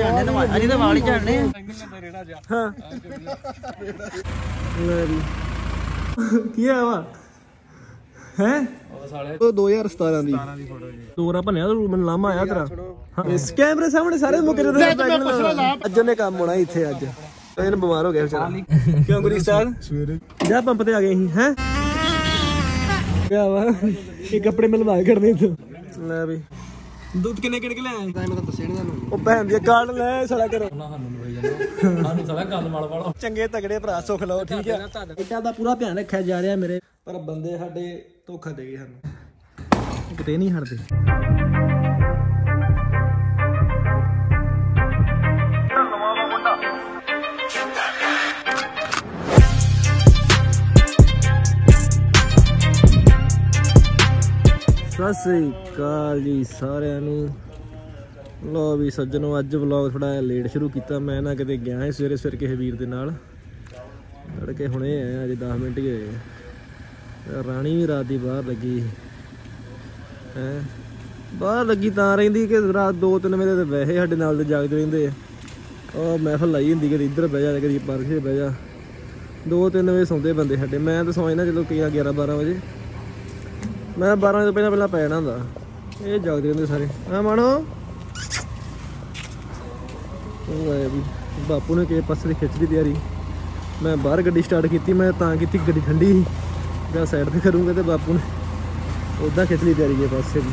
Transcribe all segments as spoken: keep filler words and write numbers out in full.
ਝਾੜਨੇ ਤਾਂ ਅਜੀ ਤਾਂ ਵਾਲ ਹੀ ਝਾੜਨੇ ਹਾਂ ਲੈ ਵੀ ਕੀ ਆ ਵਾ ਹੈ ਉਹ ਦੋ ਹਜ਼ਾਰ ਸਤਾਰਾਂ ਦੀ ਦੋਰਾ ਭੰਨਿਆ ਤੂੰ ਮੈਨੂੰ ਲਾਮਾ ਆਇਆ ਤੇਰਾ ਇਸ ਕੈਮਰੇ ਸਾਹਮਣੇ ਸਾਰੇ ਮੁੱਕ ਅੱਜ ਉਹਨੇ ਕੰਮ ਹੋਣਾ ਇੱਥੇ ਅੱਜ ਇਹਨੂੰ ਬਿਮਾਰ ਹੋ ਗਿਆ ਵਿਚਾਰਾ ਕਿਉਂ ਗੁਰੀ ਸਾਹਿਬ ਸਵੇਰੇ ਜਾ ਪੰਪ ਤੇ ਆ ਗਏ ਸੀ ਹੈ ਕਿਆ ਵਾ ਇਹ ਕੱਪੜੇ ਮਿਲਵਾ ਕੇ ਕਰਨੇ ਤੂੰ ਲੈ ਵੀ ਦੁੱਧ ਕਿੰਨੇ ਕਿੰਨੇ ਲੈ ਆਏ ਮੈਂ ਤਾਂ ਦੱਸਿਆ ਨਹੀਂ ਤੁਹਾਨੂੰ ਉਹ ਭੈਣ ਦੀ ਕਾਰਡ ਲੈ ਸਾਲਾ ਕਰੋ ਸਾਨੂੰ ਸਾਲਾ ਗੱਲ ਮਾਲ ਵਾਲਾ ਚੰਗੇ ਤਗੜੇ ਭਰਾ ਸੁੱਖ ਲਓ ਠੀਕ ਹੈ ਇੱਟਾਂ ਦਾ ਪੂਰਾ ਧਿਆਨ ਰੱਖਿਆ ਜਾ ਰਿਹਾ ਮੇਰੇ ਪਰ ਬੰਦੇ ਸਾਡੇ ਧੋਖਾ ਦੇ ਗਏ ਸਾਨੂੰ ਕਿਤੇ ਨਹੀਂ ਹਟਦੇ ਸਤਿ ਸ੍ਰੀ ਅਕਾਲ ਜੀ ਸਾਰਿਆਂ ਨੂੰ ਲੋ ਵੀ ਸੱਜਣੋ ਅੱਜ ਵਲੌਗ ਥੋੜਾ ਜਿਹਾ ਲੇਟ ਸ਼ੁਰੂ ਕੀਤਾ ਮੈਂ ਨਾ ਕਿਤੇ ਗਿਆ ਸੀ ਸਵੇਰੇ ਸਵੇਰੇ ਕਿਸੇ ਵੀਰ ਦੇ ਨਾਲ ਲੜਕੇ ਹੁਣੇ ਆਏ ਅਜੇ ਦਸ ਮਿੰਟ ਹੀ ਹੋਏ ਰਾਣੀ ਵੀ ਰਾਤ ਦੀ ਬਾਹਰ ਲੱਗੀ ਹੈ ਬਾਹਰ ਲੱਗੀ ਤਾਂ ਰਹਿੰਦੀ ਕਿ ਰਾਤ ਦੋ ਤਿੰਨ ਵਜੇ ਤੇ ਵੈਸੇ ਸਾਡੇ ਨਾਲ ਦੇ ਜਾਗਦੇ ਰਹਿੰਦੇ ਆ ਉਹ ਮਹਿਫਲ ਲਾਈ ਹੁੰਦੀ ਕਦੀ ਇੱਧਰ ਬਹਿ ਜਾ ਕਦੀ ਪਰਖੇ ਬਹਿ ਜਾ ਦੋ ਤਿੰਨ ਵਜੇ ਸੌਂਦੇ ਬੰਦੇ ਸਾਡੇ ਮੈਂ ਤਾਂ ਸੌਂਦਾ ਚਲੋ ਕਈ ਗਿਆਰਾਂ ਬਾਰਾਂ ਵਜੇ ਮੈਂ ਬਾਰਾਂ ਵਜੇ ਤੋਂ ਪਹਿਲਾਂ ਪਹਿਲਾਂ ਪੈ ਜਾਣਾ ਹੁੰਦਾ ਇਹ ਜਾਗਦੇ ਰਹਿੰਦੇ ਸਾਰੇ ਹਾਂ ਮਾਣੋ ਉਹ ਆਇਆ ਵੀ ਬਾਪੂ ਨੇ ਕਿਸੇ ਪਾਸੇ ਦੀ ਖਿੱਚ ਦੀ ਤਿਆਰੀ ਮੈਂ ਬਾਹਰ ਗੱਡੀ ਸਟਾਰਟ ਕੀਤੀ ਮੈਂ ਤਾਂ ਕੀਤੀ ਗੱਡੀ ਠੰਡੀ ਸੀ ਜਾਂ ਸਾਈਡ 'ਤੇ ਕਰੂੰਗਾ ਤੇ ਬਾਪੂ ਨੇ ਉੱਦਾਂ ਖਿੱਚ ਲਈ ਤਿਆਰੀ ਕਿਸੇ ਪਾਸੇ ਦੀ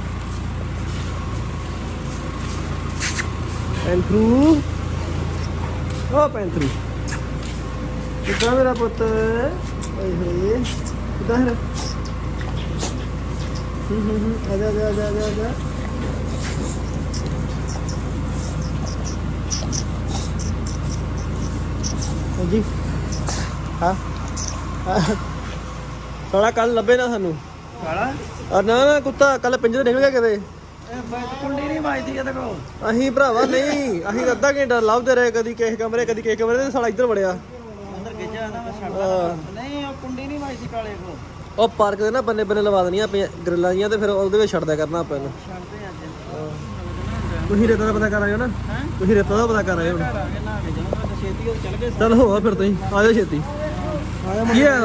ਪੈਂਥਰੂ ਉਹ ਪੈਂਥਰੂ ਕਿੱਦਾਂ ਮੇਰਾ ਪੁੱਤ ਓਏ ਹੋਏ ਕਿੱਦਾਂ ਹੈ आजा आजा आजा आजा आजा जी हाँ साला कल लभे ना सानू और ना ना कुत्ता कल पिंजरे निकल गया किते ਕੁੰਡੀ ਨਹੀਂ ਵੱਜਦੀ ਇਹਦੇ ਕੋਲ ਅਸੀਂ ਭਰਾਵਾ ਨਹੀਂ ਅਸੀਂ ਅੱਧਾ ਘੰਟਾ ਲੱਭਦੇ ਰਹੇ ਕਦੀ ਕਿਸੇ ਕਮਰੇ ਕਦੀ ਕਿਸੇ ਕਮਰੇ ਤੇ ਸਾਲਾ ਇੱਧਰ ਵੜਿਆ ਅੰਦਰ ਗਿੱਜਾ ਨਾ ਮੈਂ ਛੱਡਦਾ ਨਹੀਂ ਉਹ ਕੁੰਡੀ ਨਹੀਂ ਵੱਜਦੀ ਕਾਲੇ ਕੋਲ ਉਹ ਪਾਰਕ ਦੇ ਨਾ ਬੰਨੇ ਬੰਨੇ ਲਵਾ ਦੇਣੀਆਂ ਗਰਿੱਲਾਂ ਜੀਆਂ ਤੇ ਫਿਰ ਉਹਦੇ ਵਿੱਚ ਛੱਡਦਾ ਕਰਨਾ ਆਪਾਂ ਇਹਨੂੰ ਛੱਡਦੇ ਅੱਜ ਤੁਸੀਂ ਰੇਤਾ ਦਾ ਪਤਾ ਕਰ ਆਏ ਹੋ ਨਾ ਤੁਸੀਂ ਰੇਤਾ ਦਾ ਪਤਾ ਕਰ ਆਏ ਹੋ ਛੇਤੀ ਉਹ ਚੱਲ ਗਏ ਚੱਲ ਹੋ ਫਿਰ ਤੁਸੀਂ ਆ ਜਾਓ ਛੇਤੀ ਕੀ ਹੈ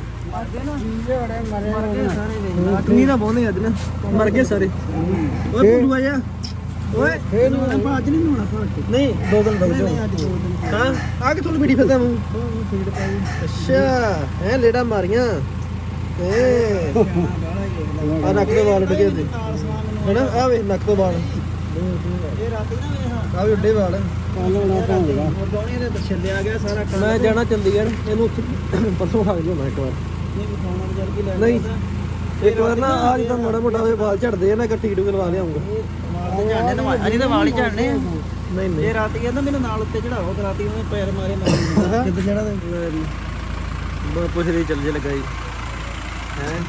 ਕਿੰਨੀ ਦਾ ਬੋਨੇ ਅੱਜ ਨਾ ਮਰ ਗਏ ਸਾਰੇ ਓਏ ਪੁੱਲੂ ਆ ਜਾ ਓਏ ਫੇਰ ਨੂੰ ਅੱਜ ਨਹੀਂ ਹੋਣਾ ਨਹੀਂ ਦੋ ਦਿਨ ਰੁਕ ਜਾਓ ਹਾਂ ਆ ਕੇ ਤੁਹਾਨੂੰ ਵੀਡੀ ਫਿਰਦਾ ਮੂੰ ਅੱਛਾ ਐ ਲੇੜਾ ਮਾਰੀਆਂ ਏ ਆ ਨੱਕ ਤੋਂ ਵਾਲ ਡਗੇ ਤੇ ਹੈਨਾ ਆ ਵੇ ਨੱਕ ਤੋਂ ਵਾਲ ਇਹ ਰਾਤੀ ਨਾ ਵੇਖ ਆ ਵੀ ਉੱਡੇ ਵਾਲ ਕਾਲੋਣਾ ਭਾਂਗਾ ਗੋਣੀ ਨੇ ਛੱਲੇ ਆ ਗਿਆ ਸਾਰਾ ਮੈਂ ਜਾਣਾ ਚੰਡੀਗੜ੍ਹ ਇਹਨੂੰ ਪਰਸੋਂ ਖਾ ਲਿਓ ਮੈਂ ਇੱਕ ਵਾਰ ਨਹੀਂ ਇੱਕ ਵਾਰ ਨਾ ਆ ਜਿੱਦਾਂ ਮਾੜਾ ਮੋਟਾ ਹੋਏ ਵਾਲ ਝੜਦੇ ਆ ਨਾ ਇਕੱਠੀ ਟੂਕੇ ਲਵਾ ਲਿਆਉਂਗਾ ਝਾੜਨੇ ਤਾਂ ਅਜੀ ਤਾਂ ਵਾਲ ਹੀ ਝਾੜਨੇ ਨਹੀਂ ਨਹੀਂ ਇਹ ਰਾਤੀ ਕਹਿੰਦਾ ਮੈਨੂੰ ਨਾਲ ਉੱਤੇ ਚੜਾਓ ਰਾਤੀ ਉਹਨੇ ਪੈਰ ਮਾਰੇ ਨਾਲ ਕਿੱਥੇ ਚੜਾ ਦੇ ਬਹੁਤ ਪੁੱਛ ਰਹੀ ਚੱਲ ਜੇ ਲੱਗਾ ਜੀ ਹੈ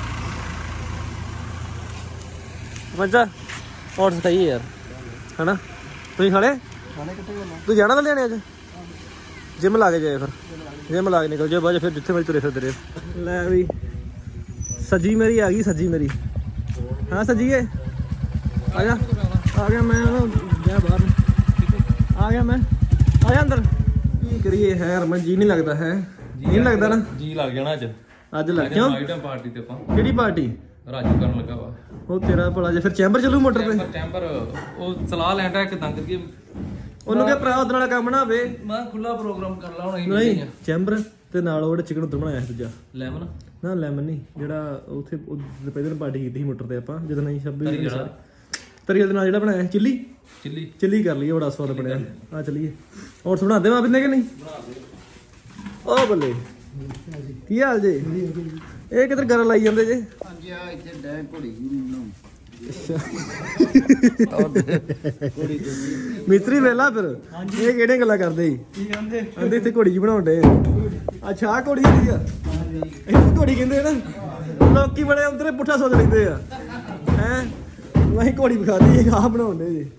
ਮੱਝਾ ਔਰ ਸਹੀ ਯਾਰ ਹਨਾ ਤੁਸੀਂ ਖਾਲੇ ਤੂੰ ਜਾਣਾ ਤਾਂ ਲੈਣੇ ਅੱਜ ਜਿਮ ਲਾ ਕੇ ਜਾਏ ਫਿਰ ਜਿਮ ਲਾ ਕੇ ਨਿਕਲ ਜਾਓ ਬਾਅਦ ਫਿਰ ਜਿੱਥੇ ਮੈਂ ਤੁਰੇ ਫਿਰਦੇ ਰਹੇ ਲੈ ਵੀ ਸੱਜੀ ਮੇਰੀ ਆ ਗਈ ਸੱਜੀ ਮੇਰੀ ਹਾਂ ਸੱਜੀਏ ਆ ਜਾ ਆ ਗਿਆ ਮੈਂ ਗਿਆ ਬਾਹਰ ਆ ਗਿਆ ਮੈਂ ਆ ਜਾ ਅੰਦਰ ਕੀ ਕਰੀਏ ਹੈ ਰਮਨ ਜੀ ਨਹੀਂ ਲੱਗਦਾ ਹੈ ਨਹੀਂ ਲੱਗਦਾ ਨਾ ਜੀ ਲੱਗ ਜਾਣਾ ਅੱਜ ਅੱਜ ਲੱਗ ਕਿਉਂ ਆਈਟਮ ਪਾਰਟੀ ਤੇ ਆਪਾਂ ਕਿਹੜੀ ਪਾਰਟੀ ਰਾਜੂ ਕਰਨ ਲੱਗਾ ਵਾ ਉਹ ਤੇਰਾ ਭਲਾ ਜੇ ਫਿਰ ਚੈਂਬਰ ਚੱਲੂ ਮੋਟਰ ਤੇ ਚੈਂਬਰ ਉਹ ਸਲਾਹ ਲੈਂਦਾ ਇੱਕ ਦੰਗ ਦੀ ਉਹਨੂੰ ਕਿਹਾ ਭਰਾ ਉਹਦੇ ਨਾਲ ਕੰਮ ਨਾ ਹੋਵੇ ਮੈਂ ਖੁੱਲਾ ਪ੍ਰੋਗਰਾਮ ਕਰ ਲਾ ਹੁਣ ਨਹੀਂ ਚੈਂਬਰ ਤੇ ਨਾਲ ਉਹ ਚਿਕਨ ਉਧਰ ਬਣਾਇਆ ਸੀ ਦੂਜਾ ਲੈਮਨ ਨਾ ਲੈਮਨ ਨਹੀਂ ਜਿਹੜਾ ਉੱਥੇ ਪਹਿਲੇ ਪਾਰਟੀ ਕੀਤੀ ਸੀ ਮੋਟਰ ਤੇ ਆਪਾਂ ਜਦੋਂ ਨਹੀਂ ਛੱਬੀ ਤਰੀ ਦੇ ਨਾਲ ਜਿਹੜਾ ਬਣਾਇਆ ਚਿੱਲੀ ਚਿੱਲੀ ਚਿੱਲੀ ਕਰ ਲਈ ਬੜਾ ਸਵਾਦ ਬਣਿਆ ਆ ਚਲੀਏ ਹੋਰ ਸੁਣਾ ਦੇ ਮਾ ਬਿੰਦੇ ਕਿ ਨਹੀਂ ਉਹ ਬੱਲੇ ਕੀ ਹਾਲ ਜੇ ਇਹ ਕਿਧਰ ਗਰ ਲਾਈ ਜਾਂਦੇ ਜੇ ਹਾਂਜੀ ਆ ਇੱਥੇ ਡੈ ਘੋੜੀ ਨੂੰ ਮਿਸਤਰੀ ਵੇਲਾ ਫਿਰ ਇਹ ਕਿਹੜੀਆਂ ਗੱਲਾਂ ਕਰਦੇ ਕੀ ਕਹਿੰਦੇ ਕਹਿੰਦੇ ਇੱਥੇ ਘੋੜੀ ਜੀ ਬਣਾਉਣ ਡੇ ਅੱਛਾ ਆ ਘੋੜੀ ਜੀ ਆ ਇਹਨੂੰ ਘੋੜੀ ਕਹਿੰਦੇ ਨਾ ਲੋਕੀ ਬੜੇ ਅੰਦਰੇ ਪੁੱਠਾ ਸੋਚ ਲੈਂਦੇ ਆ ਹੈ ਅਸੀਂ ਘੋੜੀ ਵਿਖਾਦੀ ਇਹ ਆਹ ਬਣਾਉਣ ਡੇ ਜੀ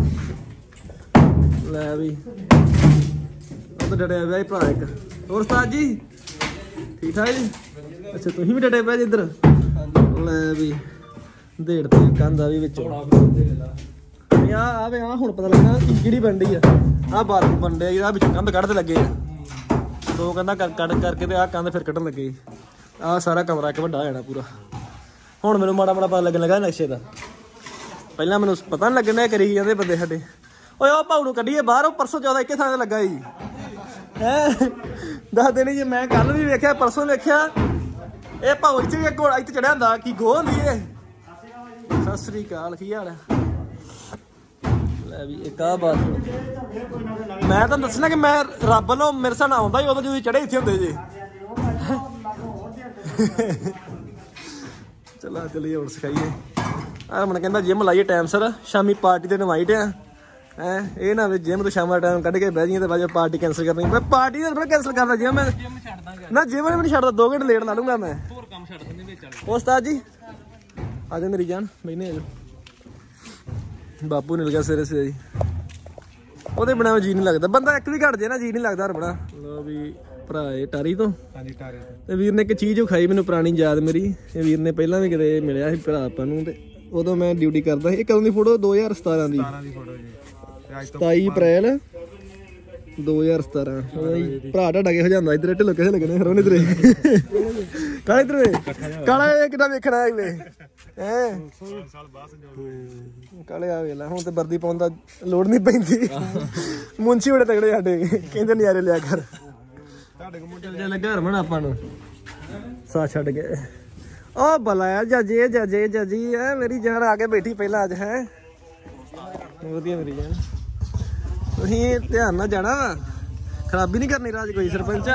ਲੈ ਵੀ ਉਹ ਤਾਂ ਡਟਿਆ ਪਿਆ ਭਰਾ ਇੱਕ ਹੋਰ ਉਸਤਾਦ ਜੀ ਠੀਕ ਠਾਕ ਜੀ ਅੱਛਾ ਤੁਸੀਂ ਵੀ ਡਟੇ ਪਿਆ ਜੀ ਇੱਧਰ ਲੈ ਵੀ ਦੇੜ ਤੇ ਕੰਧ ਆ ਵੀ ਵਿੱਚੋਂ ਆ ਆ ਵੇ ਆ ਹੁਣ ਪਤਾ ਲੱਗਣਾ ਕਿਹੜੀ ਬੰਡੀ ਆ ਆ ਬਾਤ ਬੰਦੇ ਆ ਵਿੱਚ ਕੰਧ ਕੱਢਦੇ ਲੱਗੇ ਆ ਦੋ ਕੰਧਾਂ ਕੱਢ ਕਰਕੇ ਤੇ ਆ ਕੰਧ ਫਿਰ ਕੱਢਣ ਲੱਗੇ ਆ ਸਾਰਾ ਕਮਰਾ ਇੱਕ ਵੱਡਾ ਹੋ ਜਾਣਾ ਪੂਰਾ ਹੁਣ ਮੈਨੂੰ ਮਾੜਾ ਮਾੜਾ ਪਤਾ ਲੱਗਣ ਲੱਗਾ ਨਕਸ਼ੇ ਦਾ ਪਹਿਲਾਂ ਮੈਨੂੰ ਪਤਾ ਨਹੀਂ ਲੱਗਣਾ ਕਰੀ ਜਾਂਦੇ ਬੰਦੇ ਸਾਡੇ ਓਏ ਉਹ ਭਾਊ ਨੂੰ ਕੱਢੀਏ ਬਾਹਰ ਉਹ ਪਰਸੋਂ ਚੌਦਾਂ ਇੱਕੇ ਥਾਂ ਤੇ ਲੱਗਾ ਜੀ ਹੈ ਦੱਸਦੇ ਨਹੀਂ ਜੇ ਮੈਂ ਕੱਲ ਵੀ ਵੇਖਿਆ ਪਰਸੋਂ ਵੇਖਿਆ ਇਹ ਭਾਊ ਇੱਥੇ ਵੀ ਘੋੜਾ ਇੱਥੇ ਚੜਿਆ ਹੁੰਦਾ ਕੀ ਗੋਹ ਹੁੰਦੀ ਏ ਸਤਿ ਸ੍ਰੀ ਅਕਾਲ ਕੀ ਹਾਲ ਹੈ ਲੈ ਵੀ ਇੱਕ ਆ ਬਾਤ ਮੈਂ ਤਾਂ ਦੱਸਣਾ ਕਿ ਮੈਂ ਰੱਬ ਵੱਲੋਂ ਮੇਰੇ ਸਾਹ ਨਾਲ ਆਉਂਦਾ ਹੀ ਉਦੋਂ ਜਦੋਂ ਚੜੇ ਇੱਥੇ ਹੁੰਦੇ ਜੇ ਚਲਾ ਚਲੀਏ ਹੁਣ ਸਿਖਾਈਏ ਹਰਮਨ ਕਹਿੰਦਾ ਜਿਮ ਲਾਈਏ ਟਾਈਮ ਸਰ ਸ਼ਾਮੀ ਪਾਰਟੀ ਤੇ ਇਨਵਾਈਟ ਆ ਹੈ ਇਹ ਨਾ ਵੀ ਜਿਮ ਤੋਂ ਸ਼ਾਮਾਂ ਟਾਈਮ ਕੱਢ ਕੇ ਬਹਿ ਜਾਈਏ ਤੇ ਬਾਅਦ ਪਾਰਟੀ ਕੈਂਸਲ ਕਰਨੀ ਮੈਂ ਪਾਰਟੀ ਤਾਂ ਕੈਂਸਲ ਕਰਦਾ ਜਿਮ ਮੈਂ ਨਾ ਜਿਮ ਵੀ ਨਹੀਂ ਛੱਡਦਾ ਦੋ ਘੰਟੇ ਲੇਟ ਲਾ ਲੂੰਗਾ ਮੈਂ ਹੋਰ ਕੰਮ ਛੱਡ ਦਿੰਦੇ ਵਿੱਚ ਵਾਲੇ ਉਸਤਾਦ ਜੀ ਆ ਜਾ ਮੇਰੀ ਜਾਨ ਮੈਨੇ ਆ ਜਾ ਬਾਪੂ ਨੇ ਲਗਾ ਸਵੇਰੇ ਸਵੇਰੇ ਜੀ ਉਹਦੇ ਬਿਨਾਂ ਜੀ ਨਹੀਂ ਲੱਗਦਾ ਬੰਦਾ ਇੱਕ ਵੀ ਘਟ ਜੇ ਨਾ ਜੀ ਨਹੀਂ ਲੱਗਦਾ ਹਰਮਣਾ ਲੋ ਵੀ ਭਰਾ ਇਹ ਟਾਰੀ ਤੋਂ ਹਾਂਜੀ ਟਾਰੀ ਤੋਂ ਤੇ ਵੀਰ ਨੇ ਇੱਕ ਚੀਜ਼ ਖਾਈ ਮੈਨੂੰ ਪੁਰਾਣੀ ਯਾਦ ਮੇਰੀ ਇਹ ਵੀਰ ਨੇ ਪਹਿਲਾਂ ਵੀ ਕਿਤੇ ਮਿਲਿਆ ਸੀ ਭਰਾ ਆਪਾਂ ਨੂੰ ਤੇ ਉਦੋਂ ਮੈਂ ਡਿਊਟੀ ਕਰਦਾ ਸੀ ਇਹ ਕਦੋਂ ਦੀ ਫੋਟੋ ਦੋ ਹਜ਼ਾਰ ਸਤਾਰਾਂ ਦੀ ਸਤਾਰਾਂ ਦੀ ਫੋਟੋ ਜੀ ਸਤਾਈ ਅਪ੍ਰੈਲ ਦੋ ਹਜ਼ਾਰ ਸਤਾਰਾਂ ਭਰਾ ਤੁਹਾਡਾ ਕਿਹੋ ਜਿਹਾ ਹੁੰਦਾ ਇੱਧਰ ਢਿੱਲੋ ਕਿਸੇ ਲੱਗਣੇ ਹਰੋਂ ਇਧਰੇ ਕਾਲੇ ਇਧਰੇ ਕਾਲਾ ਇਹ ਕਿੱਦਾਂ ਵੇਖਣਾ ਅਗਲੇ ਹੈ ਕਾਲੇ ਆ ਵੇਲਾ ਹੁਣ ਤੇ ਵਰਦੀ ਪਾਉਣ ਦਾ ਲੋੜ ਨਹੀਂ ਪੈਂਦੀ ਮੁੰਸ਼ੀ ਬੜੇ ਤਗੜੇ ਸਾਡੇ ਕਹਿੰਦੇ ਨਜ਼ਾਰੇ ਲਿਆ ਕਰ ਤੁਹਾਡੇ ਕੋਲ ਮੁੰਡੇ ਜੇ ਲੱਗਾ ਹਰਮਨ ਆਪਾਂ ਨੂੰ ਸਾਥ ਛੱਡ ਕੇ ਉਹ ਬਲਾ ਜੱਜੇ ਜੱਜੇ ਜੱਜੀ ਐ ਮੇਰੀ ਜਾਨ ਆ ਕੇ ਬੈਠੀ ਪਹਿਲਾਂ ਅੱਜ ਹੈ ਵਧੀਆ ਮੇਰੀ ਜਾਨ ਤੁਸੀਂ ਧਿਆਨ ਨਾਲ ਜਾਣਾ ਵਾ ਖਰਾਬੀ ਨਹੀਂ ਕਰਨੀ ਰਾਜ ਕੋਈ ਸਰਪੰਚ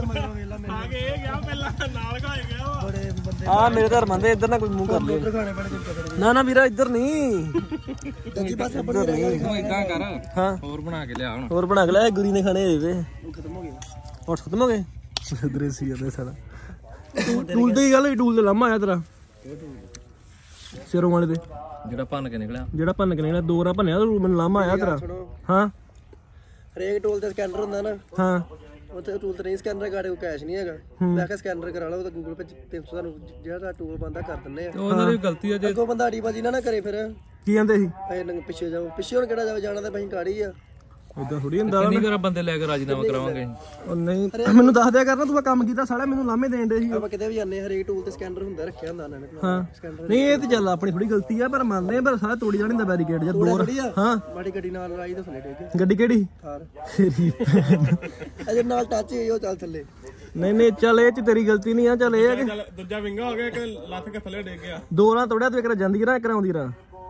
ਆ ਮੇਰੇ ਘਰ ਮੰਦੇ ਇੱਧਰ ਨਾ ਕੋਈ ਮੂੰਹ ਕਰ ਲਿਓ ਨਾ ਨਾ ਵੀਰਾ ਇੱਧਰ ਨਹੀਂ ਇੱਧਰ ਨਹੀਂ ਇਦਾਂ ਕਰ ਹਾਂ ਹੋਰ ਬਣਾ ਕੇ ਲਿਆ ਹੁਣ ਹੋਰ ਬਣਾ ਕੇ ਲਿਆ ਗੁਰੀ ਨੇ ਖਾਣੇ ਹੋਏ ਖਤਮ ਹੋ ਗਏ ਹੋਰ ਖਤਮ ਹੋ ਗਏ ਦਰੇਸੀ ਜਾਂਦੇ ਸਾਰਾ ਟੂਲ ਦੀ ਗੱਲ ਟੂਲ ਤੇ ਲਾਮਾ ਆਇਆ ਤੇਰਾ ਸਿਰੋਂ ਵਾਲੇ ਤੇ ਜਿਹੜਾ ਭੰਨ ਕੇ ਨਿਕਲਿਆ ਜਿਹੜਾ ਭੰਨ ਕੇ ਨਿਕਲਿਆ ਦੋ ਰਾਂ ਭੰਨਿਆ ਮੈਨੂੰ ਲਾਮਾ ਆਇਆ ਤੇਰਾ ਹਾਂ ਹਰੇਕ ਟੂਲ ਤੇ ਸਕੈਨਰ ਹੁੰਦਾ ਨਾ ਹਾਂ ਉੱਥੇ ਟੂਲ ਤੇ ਨਹੀਂ ਸਕੈਨਰ ਕਰਾੜੇ ਕੋਈ ਕੈਸ਼ ਨਹੀਂ ਹੈਗਾ ਮੈਂ ਕਿਹਾ ਸਕੈਨਰ ਕਰਾ ਲਓ ਤਾਂ ਗੂਗਲ ਪੇ ਤਿੰਨ ਸੌ ਤੁਹਾਨੂੰ ਜਿਹੜਾ ਟੂਲ ਬੰਦਾ ਕਰ ਦਿੰਦੇ ਆ ਉਹਨਾਂ ਦੀ ਗਲਤੀ ਆ ਜੇ ਅੱਗੋਂ ਬੰਦਾ ਆੜੀਬਾਜੀ ਨਾ ਨਾ ਕਰੇ ਫਿਰ ਕੀ ਕਹਿੰਦੇ ਸੀ ਫੇਰ ਪਿੱਛੇ ਜਾਓ ਪਿੱਛੇ ਹੁਣ ਕਿਹੜਾ ਜਾਵੇ ਜਾਣਾ ਤਾਂ ਅਸੀਂ ਕਾੜੀ ਆ ਇਦਾਂ ਥੋੜੀ ਹੁੰਦਾ ਨਹੀਂ ਕਰਾ ਬੰਦੇ ਲੈ ਕੇ ਰਾਜੀਨਾਮਾ ਕਰਾਵਾਂਗੇ ਉਹ ਨਹੀਂ ਮੈਨੂੰ ਦੱਸ ਦਿਆ ਕਰਨਾ ਤੂੰ ਕੰਮ ਕੀਤਾ ਸਾਲਾ ਮੈਨੂੰ ਲਾਮੇ ਦੇਣ ਦੇ ਸੀ ਆਪਾਂ ਕਿਤੇ ਵੀ ਜਾਂਦੇ ਹਰੇਕ ਟੂਲ ਤੇ ਸਕੈਨਰ ਹੁੰਦਾ ਰੱਖਿਆ ਹੁੰਦਾ ਉਹਨਾਂ ਨੇ ਹਾਂ ਨਹੀਂ ਇਹ ਤੇ ਚੱਲ ਆਪਣੀ ਥੋੜੀ ਗਲਤੀ ਆ ਪਰ ਮੰਨਦੇ ਆ ਪਰ ਸਾਰਾ ਤੋੜੀ ਜਾਣੀ ਹੁੰਦਾ ਬੈਰੀਕੇਡ ਜਾਂ ਦੋ ਹਾਂ ਮਾੜੀ ਗੱਡੀ ਨਾਲ ਲੜਾਈ ਤਾਂ ਥੱਲੇ ਡੇਗੇ ਗੱਡੀ ਕਿਹੜੀ ਥਾਰ ਤੇਰੀ ਅਜੇ ਨਾਲ ਟੱਚ ਹੋਈ ਉਹ ਚੱਲ ਥੱਲੇ ਨਹੀਂ ਨਹੀਂ ਚੱਲ ਇਹ ਚ ਤੇਰੀ ਗਲਤੀ ਨਹੀਂ ਆ ਚੱਲ ਇਹ ਆ ਕਿ ਦੂਜਾ ਵਿੰਗਾ ਹੋ ਗਿਆ ਇੱਕ ਲੱਥ ਕੇ ਥੱਲੇ ਡਿੱਗ ਗਿਆ ਦੋ ਰਾਂ ਤੋੜਿਆ ਤੂੰ ਇੱਕ ਰਾਂ ਜਾਂਦੀ ਰਾਂ ਇੱਕ ਰਾਂ ਆਉਂਦੀ ਰਾਂ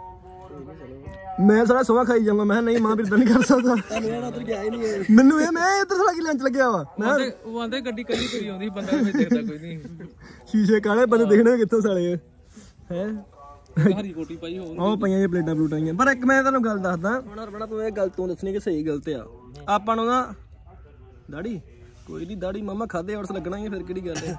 ਮੈਂ ਸਾਰਾ ਸੋਹਾ ਖਾਈ ਜਾਊਂਗਾ ਮੈਂ ਨਹੀਂ ਮਾਂ ਵੀ ਇਦਾਂ ਨਹੀਂ ਕਰ ਸਕਦਾ ਮੇਰਾ ਉਧਰ ਗਿਆ ਹੀ ਨਹੀਂ ਮੈਨੂੰ ਇਹ ਮੈਂ ਇੱਧਰ ਸਾਲਾ ਕੀ ਲੰਚ ਲੱਗਿਆ ਵਾ ਮੈਂ ਉਹ ਆਂਦੇ ਗੱਡੀ ਕੱਲੀ ਤੁਰੀ ਆਉਂਦੀ ਬੰਦਾ ਵਿੱਚ ਦੇਖਦਾ ਕੋਈ ਨਹੀਂ ਸ਼ੀਸ਼ੇ ਕਾਲੇ ਬੰਦੇ ਦੇਖਣੇ ਕਿੱਥੋਂ ਸਾਲੇ ਹੈ ਹਰੀ ਕੋਟੀ ਪਾਈ ਹੋਊ ਉਹ ਪਈਆਂ ਜੇ ਪਲੇਟਾਂ ਪਲੂਟਾਂ ਪਰ ਇੱਕ ਮੈਂ ਤੁਹਾਨੂੰ ਗੱਲ ਦੱਸਦਾ ਹੁਣ ਹਰਬਣਾ ਤੂੰ ਇਹ ਗੱਲ ਤੂੰ ਦੱਸਣੀ ਕਿ ਸਹੀ ਗਲਤ ਆ ਆਪਾਂ ਨੂੰ ਨਾ ਦਾੜੀ ਕੋਈ ਨਹੀਂ ਦਾੜੀ ਮਾਮਾ ਖਾਦੇ ਔਰਸ ਲੱਗਣਾ ਹੀ ਫਿਰ ਕਿਹੜੀ ਗੱਲ ਹੈ